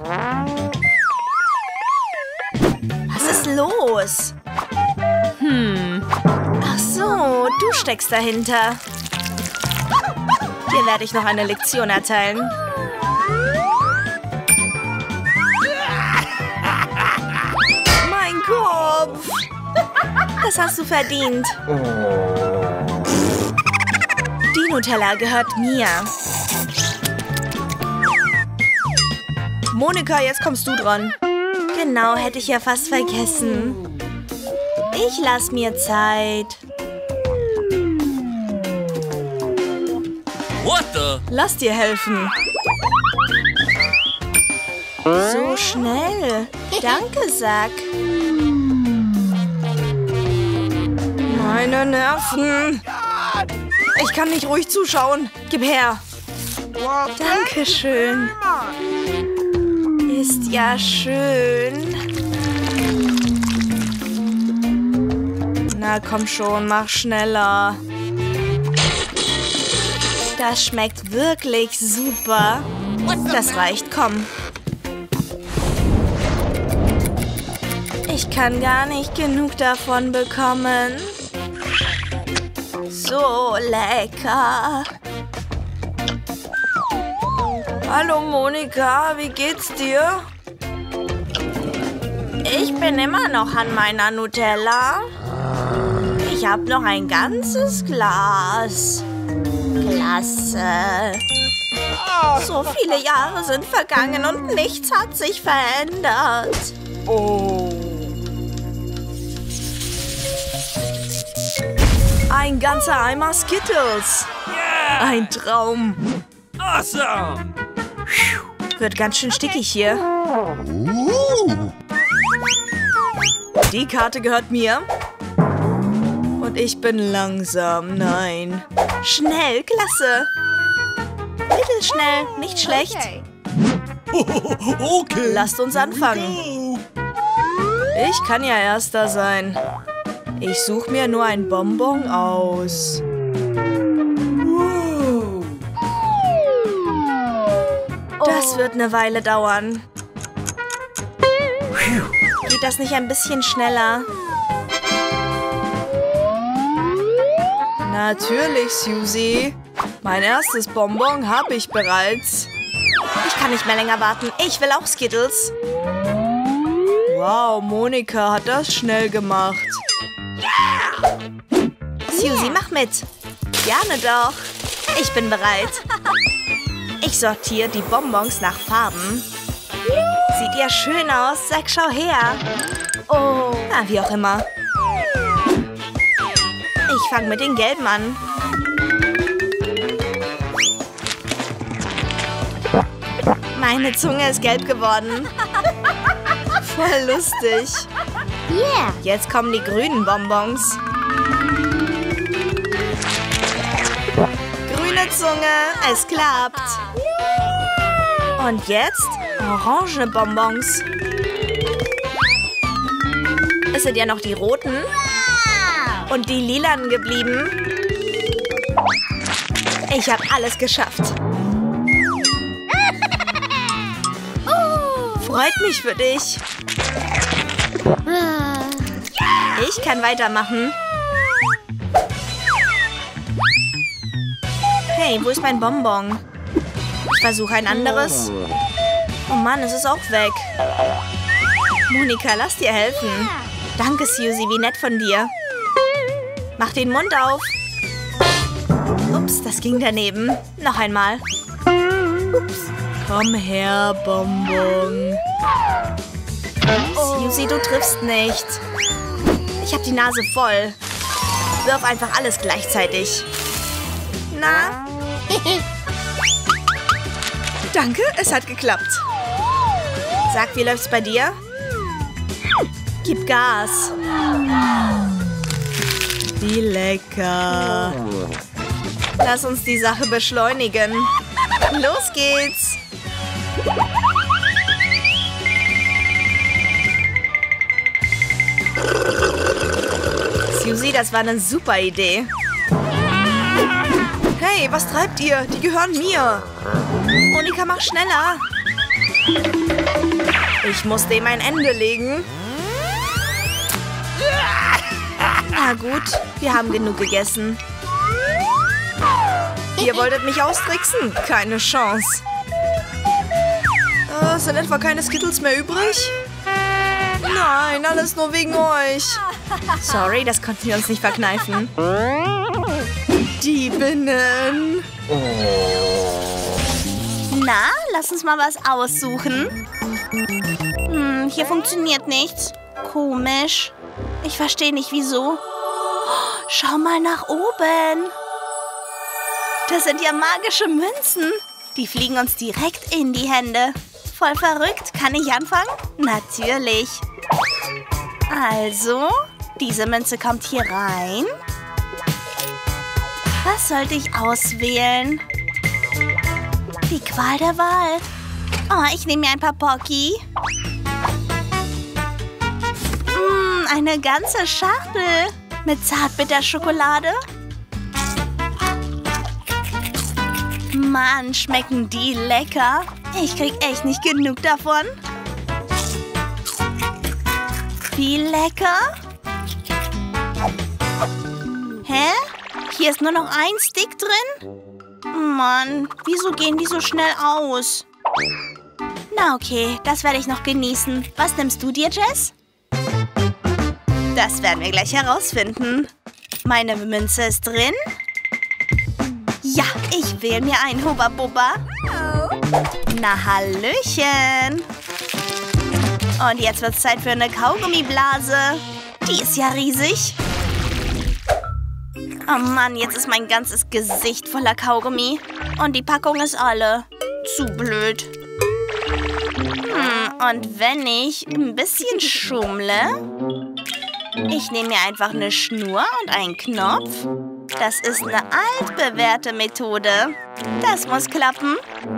Was ist los? Hm. Ach so, du steckst dahinter. Dir werde ich noch eine Lektion erteilen. Mein Kopf. Das hast du verdient. Die Nutella gehört mir. Monika, jetzt kommst du dran. Genau, hätte ich ja fast vergessen. Ich lass mir Zeit. What the? Lass dir helfen. So schnell. Danke, Zack. Meine Nerven. Ich kann nicht ruhig zuschauen. Gib her. Dankeschön. Ist ja schön. Na komm schon, mach schneller. Das schmeckt wirklich super. Das reicht, komm. Ich kann gar nicht genug davon bekommen. So lecker. Hallo Monika, wie geht's dir? Ich bin immer noch an meiner Nutella. Ich habe noch ein ganzes Glas. Klasse. So viele Jahre sind vergangen und nichts hat sich verändert. Oh. Ein ganzer Eimer Skittles. Yeah! Ein Traum. Awesome! Wird ganz schön stickig hier. Die Karte gehört mir. Und ich bin langsam. Nein. Schnell, klasse. Mittelschnell, nicht schlecht. Okay. Lasst uns anfangen. Ich kann ja Erster sein. Ich suche mir nur ein Bonbon aus. Wow. Das wird eine Weile dauern. Geht das nicht ein bisschen schneller? Natürlich, Susie. Mein erstes Bonbon habe ich bereits. Ich kann nicht mehr länger warten. Ich will auch Skittles. Wow, Monika hat das schnell gemacht. Susie, mach mit. Gerne doch. Ich bin bereit. Ich sortiere die Bonbons nach Farben. Sieht ja schön aus. Sag, schau her. Oh. Ah, wie auch immer. Ich fange mit den gelben an. Meine Zunge ist gelb geworden. Voll lustig. Yeah. Jetzt kommen die grünen Bonbons. Grüne Zunge, es klappt. Und jetzt orange Bonbons. Es sind ja noch die roten und die lilanen geblieben. Ich habe alles geschafft. Freut mich für dich. Ich kann weitermachen. Hey, wo ist mein Bonbon? Ich versuche ein anderes. Oh Mann, es ist auch weg. Monika, lass dir helfen. Danke, Suzy, wie nett von dir. Mach den Mund auf. Ups, das ging daneben. Noch einmal. Ups. Komm her, Bonbon. Suzy, du triffst nicht. Ich hab die Nase voll. Wirf einfach alles gleichzeitig. Na? Danke, es hat geklappt. Sag, wie läuft's bei dir? Gib Gas. Wie lecker. Lass uns die Sache beschleunigen. Los geht's. Suzy, das war eine super Idee. Hey, was treibt ihr? Die gehören mir. Monika, mach schneller. Ich muss dem ein Ende legen. Na gut, wir haben genug gegessen. Ihr wolltet mich austricksen? Keine Chance. Äh, sind etwa keine Skittles mehr übrig? Nein, alles nur wegen euch. Sorry, das konnten wir uns nicht verkneifen. Diebinnen. Na, lass uns mal was aussuchen. Hm, hier funktioniert nichts. Komisch. Ich verstehe nicht, wieso. Schau mal nach oben. Das sind ja magische Münzen. Die fliegen uns direkt in die Hände. Voll verrückt. Kann ich anfangen? Natürlich. Also, diese Münze kommt hier rein. Was sollte ich auswählen? Die Qual der Wahl. Oh, ich nehme mir ein paar Pocky. Mm, eine ganze Schachtel mit Zartbitterschokolade. Mann, schmecken die lecker. Ich krieg echt nicht genug davon. Wie lecker. Hä? Hier ist nur noch ein Stick drin? Mann, wieso gehen die so schnell aus? Na okay, das werde ich noch genießen. Was nimmst du dir, Jess? Das werden wir gleich herausfinden. Meine Münze ist drin. Ja, ich wähle mir ein Hubba Bubba. Na, hallöchen. Und jetzt wird es Zeit für eine Kaugummiblase. Die ist ja riesig. Oh Mann, jetzt ist mein ganzes Gesicht voller Kaugummi. Und die Packung ist alle. Zu blöd. Hm, und wenn ich ein bisschen schummle? Ich nehme mir einfach eine Schnur und einen Knopf. Das ist eine altbewährte Methode. Das muss klappen.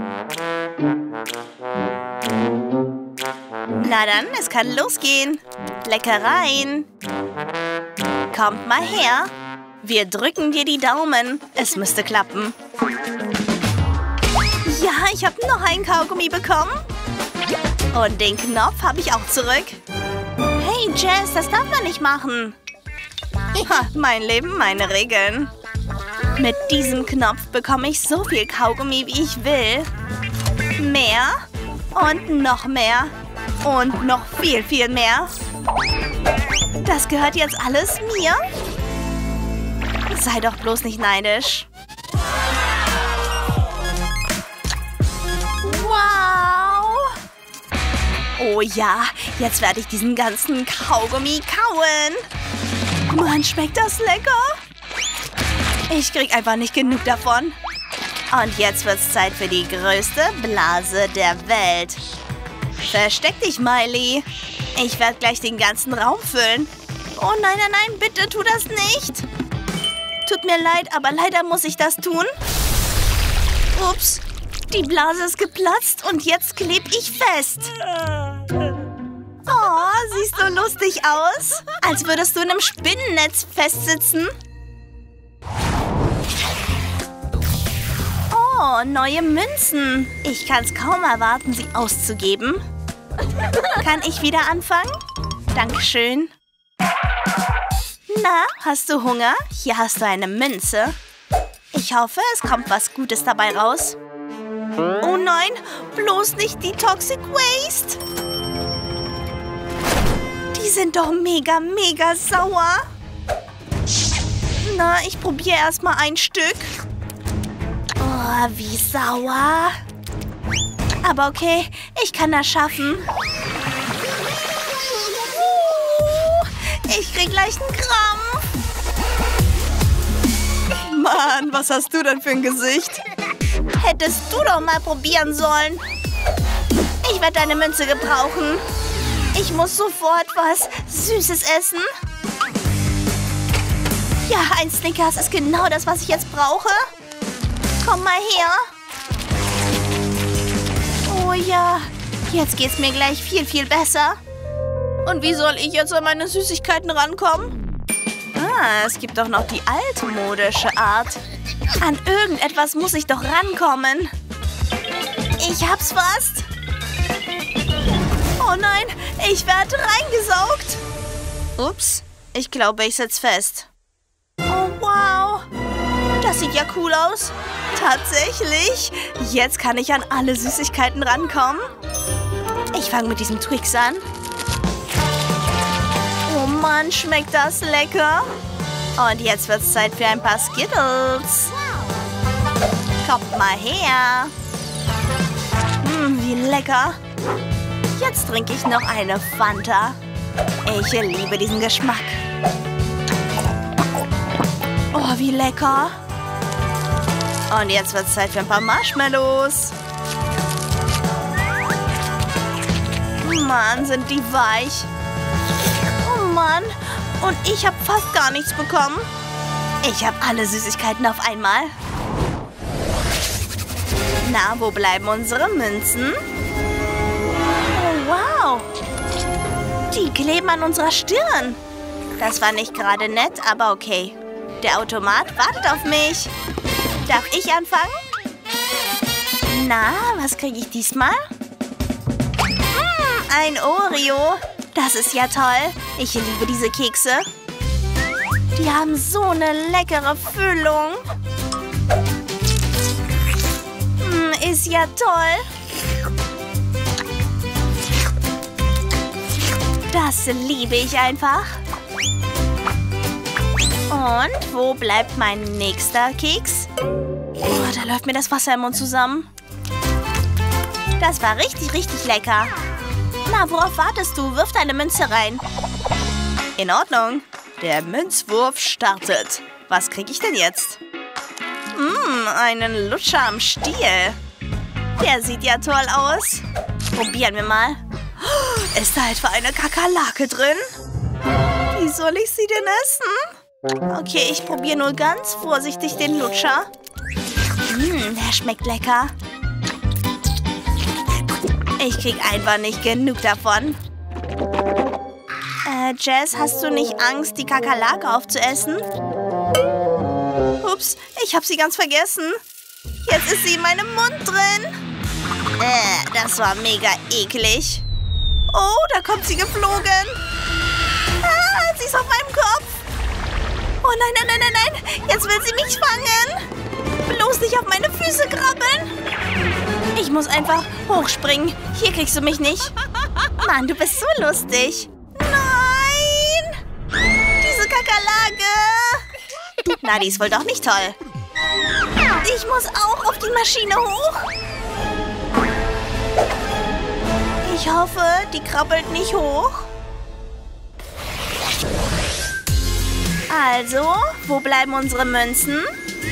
Na dann, es kann losgehen. Leckereien. Kommt mal her. Wir drücken dir die Daumen. Es müsste klappen. Ja, ich habe noch einen Kaugummi bekommen. Und den Knopf habe ich auch zurück. Hey, Jess, das darf man nicht machen. Ha, mein Leben, meine Regeln. Mit diesem Knopf bekomme ich so viel Kaugummi, wie ich will. Mehr und noch mehr und noch viel, viel mehr. Das gehört jetzt alles mir? Sei doch bloß nicht neidisch. Wow! Oh ja, jetzt werde ich diesen ganzen Kaugummi kauen. Mann, schmeckt das lecker? Ich krieg einfach nicht genug davon. Und jetzt wird's Zeit für die größte Blase der Welt. Versteck dich, Miley. Ich werde gleich den ganzen Raum füllen. Oh nein, nein, nein, bitte tu das nicht. Tut mir leid, aber leider muss ich das tun. Ups, die Blase ist geplatzt und jetzt kleb ich fest. Oh, siehst du lustig aus? Als würdest du in einem Spinnennetz festsitzen. Oh, neue Münzen. Ich kann es kaum erwarten, sie auszugeben. Kann ich wieder anfangen? Dankeschön. Na, hast du Hunger? Hier hast du eine Münze. Ich hoffe, es kommt was Gutes dabei raus. Oh nein, bloß nicht die Toxic Waste. Die sind doch mega, mega sauer. Na, ich probiere erstmal ein Stück. Oh, wie sauer. Aber okay, ich kann das schaffen. Ich krieg gleich einen Krampf. Mann, was hast du denn für ein Gesicht? Hättest du doch mal probieren sollen. Ich werde deine Münze gebrauchen. Ich muss sofort was Süßes essen. Ja, ein Snickers ist genau das, was ich jetzt brauche. Komm mal her. Oh ja, jetzt geht's mir gleich viel, viel besser. Und wie soll ich jetzt an meine Süßigkeiten rankommen? Ah, es gibt doch noch die altmodische Art. An irgendetwas muss ich doch rankommen. Ich hab's fast. Oh nein, ich werde reingesaugt. Ups, ich glaube, ich sitze fest. Oh wow, das sieht ja cool aus. Tatsächlich, jetzt kann ich an alle Süßigkeiten rankommen. Ich fange mit diesem Twix an. Oh Mann, schmeckt das lecker. Und jetzt wird es Zeit für ein paar Skittles. Kommt mal her. Hm, wie lecker. Jetzt trinke ich noch eine Fanta. Ich liebe diesen Geschmack. Oh, wie lecker. Und jetzt wird es Zeit für ein paar Marshmallows. Mann, sind die weich. Oh Mann, und ich habe fast gar nichts bekommen. Ich habe alle Süßigkeiten auf einmal. Na, wo bleiben unsere Münzen? Oh, wow. Die kleben an unserer Stirn. Das war nicht gerade nett, aber okay. Der Automat wartet auf mich. Darf ich anfangen? Na, was kriege ich diesmal? Hm, ein Oreo. Das ist ja toll. Ich liebe diese Kekse. Die haben so eine leckere Füllung. Hm, ist ja toll. Das liebe ich einfach. Und wo bleibt mein nächster Keks? Oh, da läuft mir das Wasser im Mund zusammen. Das war richtig, richtig lecker. Na, worauf wartest du? Wirf deine Münze rein. In Ordnung. Der Münzwurf startet. Was kriege ich denn jetzt? Hm, einen Lutscher am Stiel. Der sieht ja toll aus. Probieren wir mal. Ist da etwa eine Kakerlake drin? Wie soll ich sie denn essen? Okay, ich probiere nur ganz vorsichtig den Lutscher. Hm, der schmeckt lecker. Ich krieg einfach nicht genug davon. Äh, Jess, hast du nicht Angst, die Kakerlake aufzuessen? Ups, ich habe sie ganz vergessen. Jetzt ist sie in meinem Mund drin. Äh, das war mega eklig. Oh, da kommt sie geflogen. Ah, sie ist auf meinem Kopf. Oh nein, nein, nein, nein, nein. Jetzt will sie mich fangen. Bloß nicht auf meine Füße krabbeln. Ich muss einfach hochspringen. Hier kriegst du mich nicht. Mann, du bist so lustig. Nein! Diese Kakerlake. Na, die ist wohl doch nicht toll. Ich muss auch auf die Maschine hoch. Ich hoffe, die krabbelt nicht hoch. Also, wo bleiben unsere Münzen?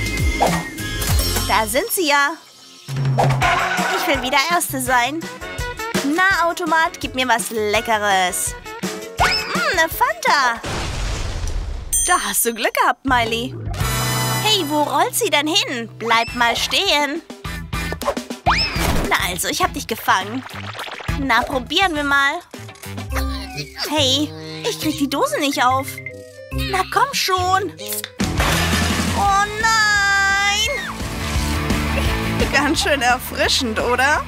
Da sind sie ja. Ich will wieder Erste sein. Na, Automat, gib mir was Leckeres. Mm, eine Fanta. Da hast du Glück gehabt, Miley. Hey, wo rollt sie denn hin? Bleib mal stehen. Na also, ich hab dich gefangen. Na, probieren wir mal. Hey, ich krieg die Dose nicht auf. Na, komm schon. Oh nein. Ganz schön erfrischend, oder?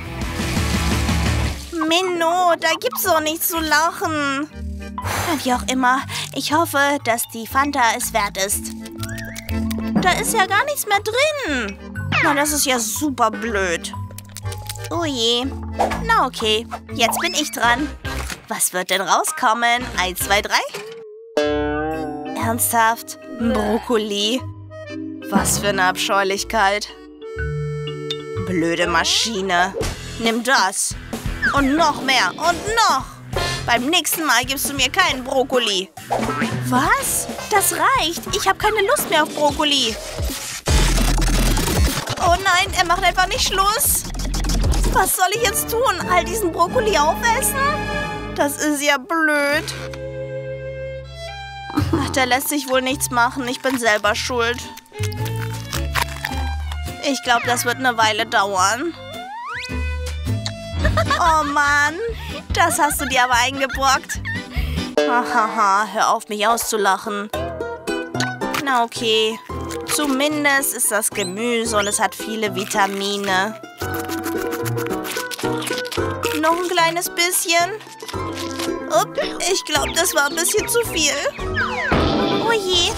Menno, da gibt's doch nichts zu lachen. Wie auch immer, ich hoffe, dass die Fanta es wert ist. Da ist ja gar nichts mehr drin. Na, das ist ja super blöd. Oh je. Na okay, jetzt bin ich dran. Was wird denn rauskommen? Eins, zwei, drei? Ernsthaft? Brokkoli? Was für eine Abscheulichkeit. Blöde Maschine. Nimm das. Und noch mehr. Und noch. Beim nächsten Mal gibst du mir keinen Brokkoli. Was? Das reicht. Ich habe keine Lust mehr auf Brokkoli. Oh nein, er macht einfach nicht Schluss. Was soll ich jetzt tun? All diesen Brokkoli aufessen? Das ist ja blöd. Ach, der lässt sich wohl nichts machen. Ich bin selber schuld. Ich glaube, das wird eine Weile dauern. Oh Mann, das hast du dir aber eingebrockt. Hahaha, hör auf, mich auszulachen. Na okay, zumindest ist das Gemüse und es hat viele Vitamine. Noch ein kleines bisschen. Upp, ich glaube, das war ein bisschen zu viel. Oh je.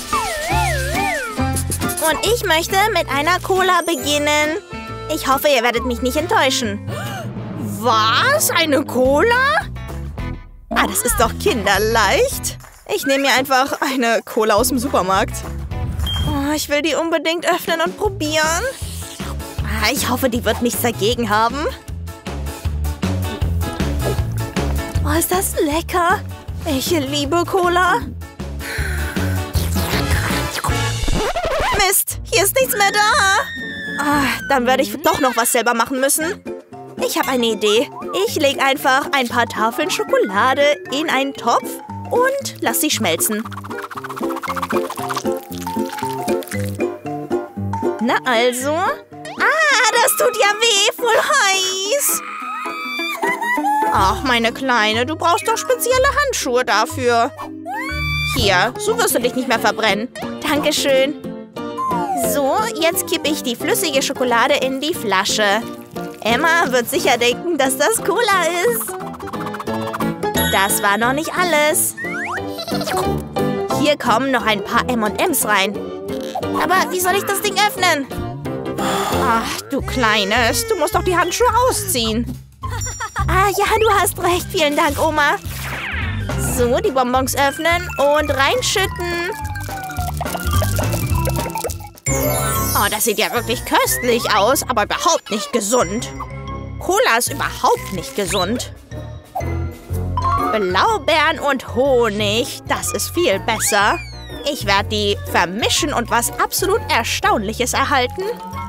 Und ich möchte mit einer Cola beginnen. Ich hoffe, ihr werdet mich nicht enttäuschen. Was? Eine Cola? Ah, das ist doch kinderleicht. Ich nehme mir einfach eine Cola aus dem Supermarkt. Oh, ich will die unbedingt öffnen und probieren. Ah, ich hoffe, die wird nichts dagegen haben. Oh, ist das lecker. Ich liebe Cola. Mist, hier ist nichts mehr da. Ah, dann werde ich doch noch was selber machen müssen. Ich habe eine Idee. Ich lege einfach ein paar Tafeln Schokolade in einen Topf und lasse sie schmelzen. Na also. Ah, das tut ja weh, voll heiß. Ach, meine Kleine, du brauchst doch spezielle Handschuhe dafür. Hier, so wirst du dich nicht mehr verbrennen. Dankeschön. So, jetzt kippe ich die flüssige Schokolade in die Flasche. Emma wird sicher denken, dass das Cola ist. Das war noch nicht alles. Hier kommen noch ein paar M und M's rein. Aber wie soll ich das Ding öffnen? Ach, du Kleines, du musst doch die Handschuhe ausziehen. Ah, ja, du hast recht. Vielen Dank, Oma. So, die Bonbons öffnen und reinschütten. Oh, das sieht ja wirklich köstlich aus, aber überhaupt nicht gesund. Cola ist überhaupt nicht gesund. Blaubeeren und Honig, das ist viel besser. Ich werde die vermischen und was absolut Erstaunliches erhalten.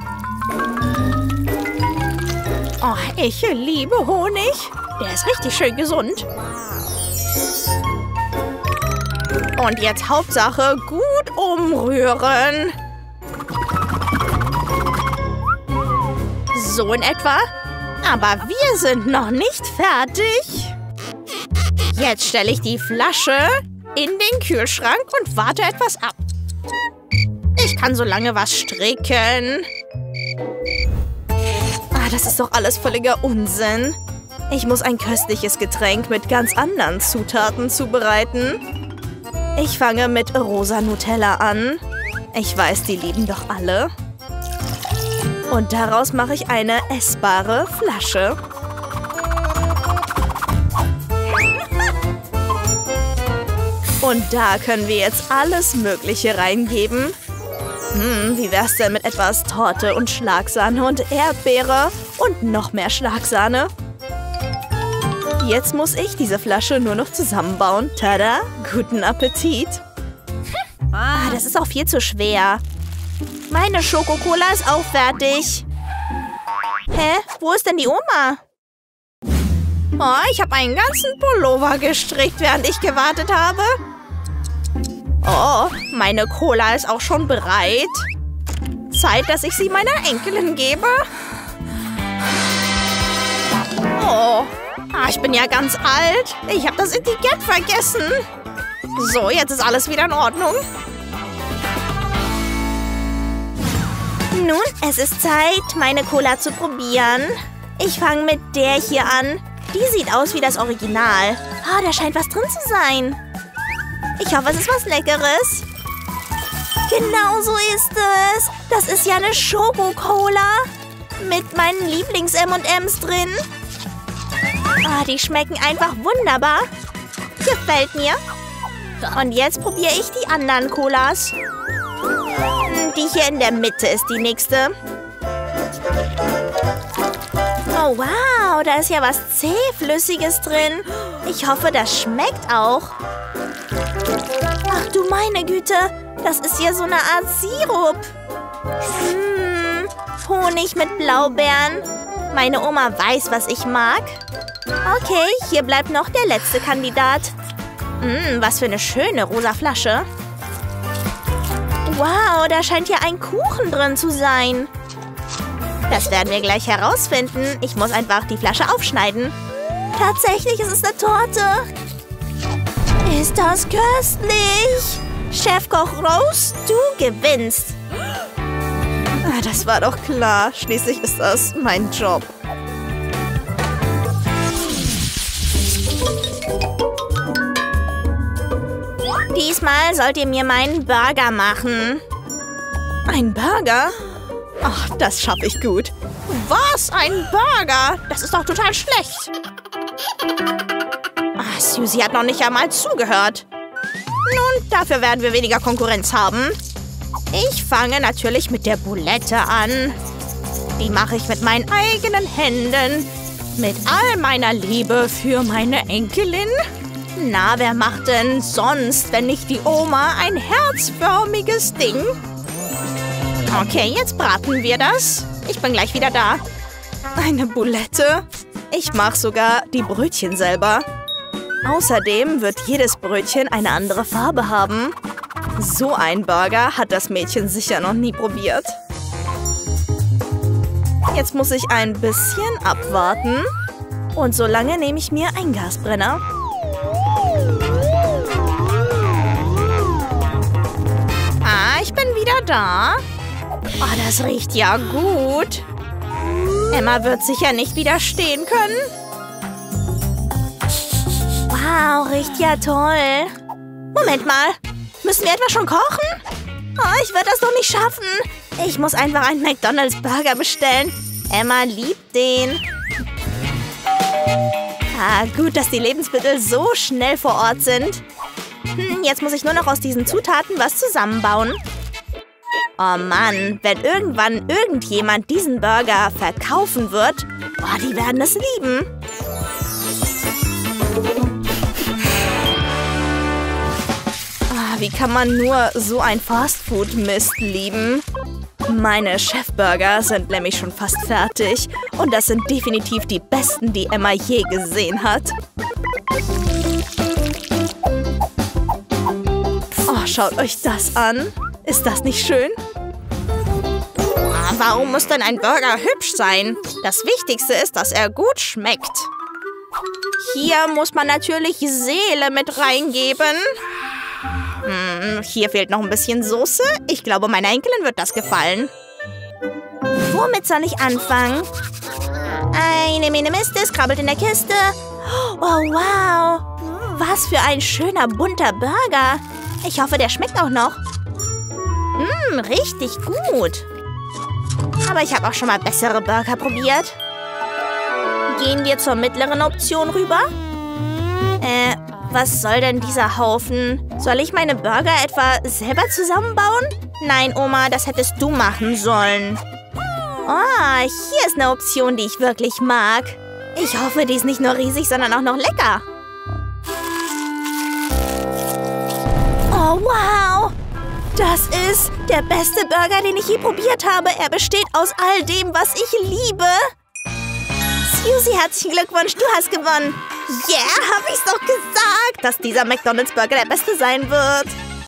Oh, ich liebe Honig. Der ist richtig schön gesund. Und jetzt Hauptsache gut umrühren. So in etwa. Aber wir sind noch nicht fertig. Jetzt stelle ich die Flasche in den Kühlschrank und warte etwas ab. Ich kann so lange was stricken. Ah, das ist doch alles völliger Unsinn. Ich muss ein köstliches Getränk mit ganz anderen Zutaten zubereiten. Ich fange mit rosa Nutella an. Ich weiß, die lieben doch alle. Und daraus mache ich eine essbare Flasche. Und da können wir jetzt alles Mögliche reingeben. Hm, wie wär's denn mit etwas Torte und Schlagsahne und Erdbeere und noch mehr Schlagsahne? Jetzt muss ich diese Flasche nur noch zusammenbauen. Tada! Guten Appetit! Ah, das ist auch viel zu schwer. Meine Schokocola ist auch fertig. Hä? Wo ist denn die Oma? Oh, ich habe einen ganzen Pullover gestrickt, während ich gewartet habe. Oh, meine Cola ist auch schon bereit. Zeit, dass ich sie meiner Enkelin gebe. Oh, ah, ich bin ja ganz alt. Ich habe das Etikett vergessen. So, jetzt ist alles wieder in Ordnung. Nun, es ist Zeit, meine Cola zu probieren. Ich fange mit der hier an. Die sieht aus wie das Original. Ah, da scheint was drin zu sein. Ich hoffe, es ist was Leckeres. Genau so ist es. Das ist ja eine Schokocola. Mit meinen Lieblings-M und M's drin. Ah, die schmecken einfach wunderbar. Gefällt mir. Und jetzt probiere ich die anderen Colas. Die hier in der Mitte ist die nächste. Oh, wow, da ist ja was Zähflüssiges drin. Ich hoffe, das schmeckt auch. Ach du meine Güte, das ist ja so eine Art Sirup. Hm, Honig mit Blaubeeren. Meine Oma weiß, was ich mag. Okay, hier bleibt noch der letzte Kandidat. Hm, was für eine schöne rosa Flasche. Wow, da scheint ja ein Kuchen drin zu sein. Das werden wir gleich herausfinden. Ich muss einfach die Flasche aufschneiden. Tatsächlich ist es eine Torte. Ist das köstlich? Chefkoch Rose, du gewinnst. Ah, das war doch klar. Schließlich ist das mein Job. Diesmal sollt ihr mir meinen Burger machen. Ein Burger? Ach, das schaffe ich gut. Was? Ein Burger? Das ist doch total schlecht. Ach, Susie hat noch nicht einmal zugehört. Nun, dafür werden wir weniger Konkurrenz haben. Ich fange natürlich mit der Bulette an. Die mache ich mit meinen eigenen Händen. Mit all meiner Liebe für meine Enkelin. Na, wer macht denn sonst, wenn nicht die Oma, ein herzförmiges Ding? Okay, jetzt braten wir das. Ich bin gleich wieder da. Eine Bulette? Ich mache sogar die Brötchen selber. Außerdem wird jedes Brötchen eine andere Farbe haben. So ein Burger hat das Mädchen sicher noch nie probiert. Jetzt muss ich ein bisschen abwarten. Und solange nehme ich mir einen Gasbrenner. Ah, ich bin wieder da. Oh, das riecht ja gut. Emma wird sicher nicht widerstehen können. Wow, riecht ja toll. Moment mal. Müssen wir etwa schon kochen? Oh, ich werde das doch nicht schaffen. Ich muss einfach einen McDonald's-Burger bestellen. Emma liebt den. Ah, gut, dass die Lebensmittel so schnell vor Ort sind. Hm, jetzt muss ich nur noch aus diesen Zutaten was zusammenbauen. Oh Mann, wenn irgendwann irgendjemand diesen Burger verkaufen wird, oh, die werden es lieben. Oh, wie kann man nur so ein Fastfood-Mist lieben? Meine Chefburger sind nämlich schon fast fertig. Und das sind definitiv die besten, die Emma je gesehen hat. Oh, schaut euch das an. Ist das nicht schön? Warum muss denn ein Burger hübsch sein? Das Wichtigste ist, dass er gut schmeckt. Hier muss man natürlich Seele mit reingeben. Hm, hier fehlt noch ein bisschen Soße. Ich glaube, meiner Enkelin wird das gefallen. Womit soll ich anfangen? Eine Mine Mist, es krabbelt in der Kiste. Oh, wow. Was für ein schöner, bunter Burger. Ich hoffe, der schmeckt auch noch. Hm, richtig gut. Aber ich habe auch schon mal bessere Burger probiert. Gehen wir zur mittleren Option rüber? Äh, was soll denn dieser Haufen? Soll ich meine Burger etwa selber zusammenbauen? Nein, Oma, das hättest du machen sollen. Oh, hier ist eine Option, die ich wirklich mag. Ich hoffe, die ist nicht nur riesig, sondern auch noch lecker. Oh, wow. Das ist der beste Burger, den ich je probiert habe. Er besteht aus all dem, was ich liebe. Susie, herzlichen Glückwunsch, du hast gewonnen. Yeah, hab ich's doch gesagt, dass dieser McDonald's-Burger der beste sein wird.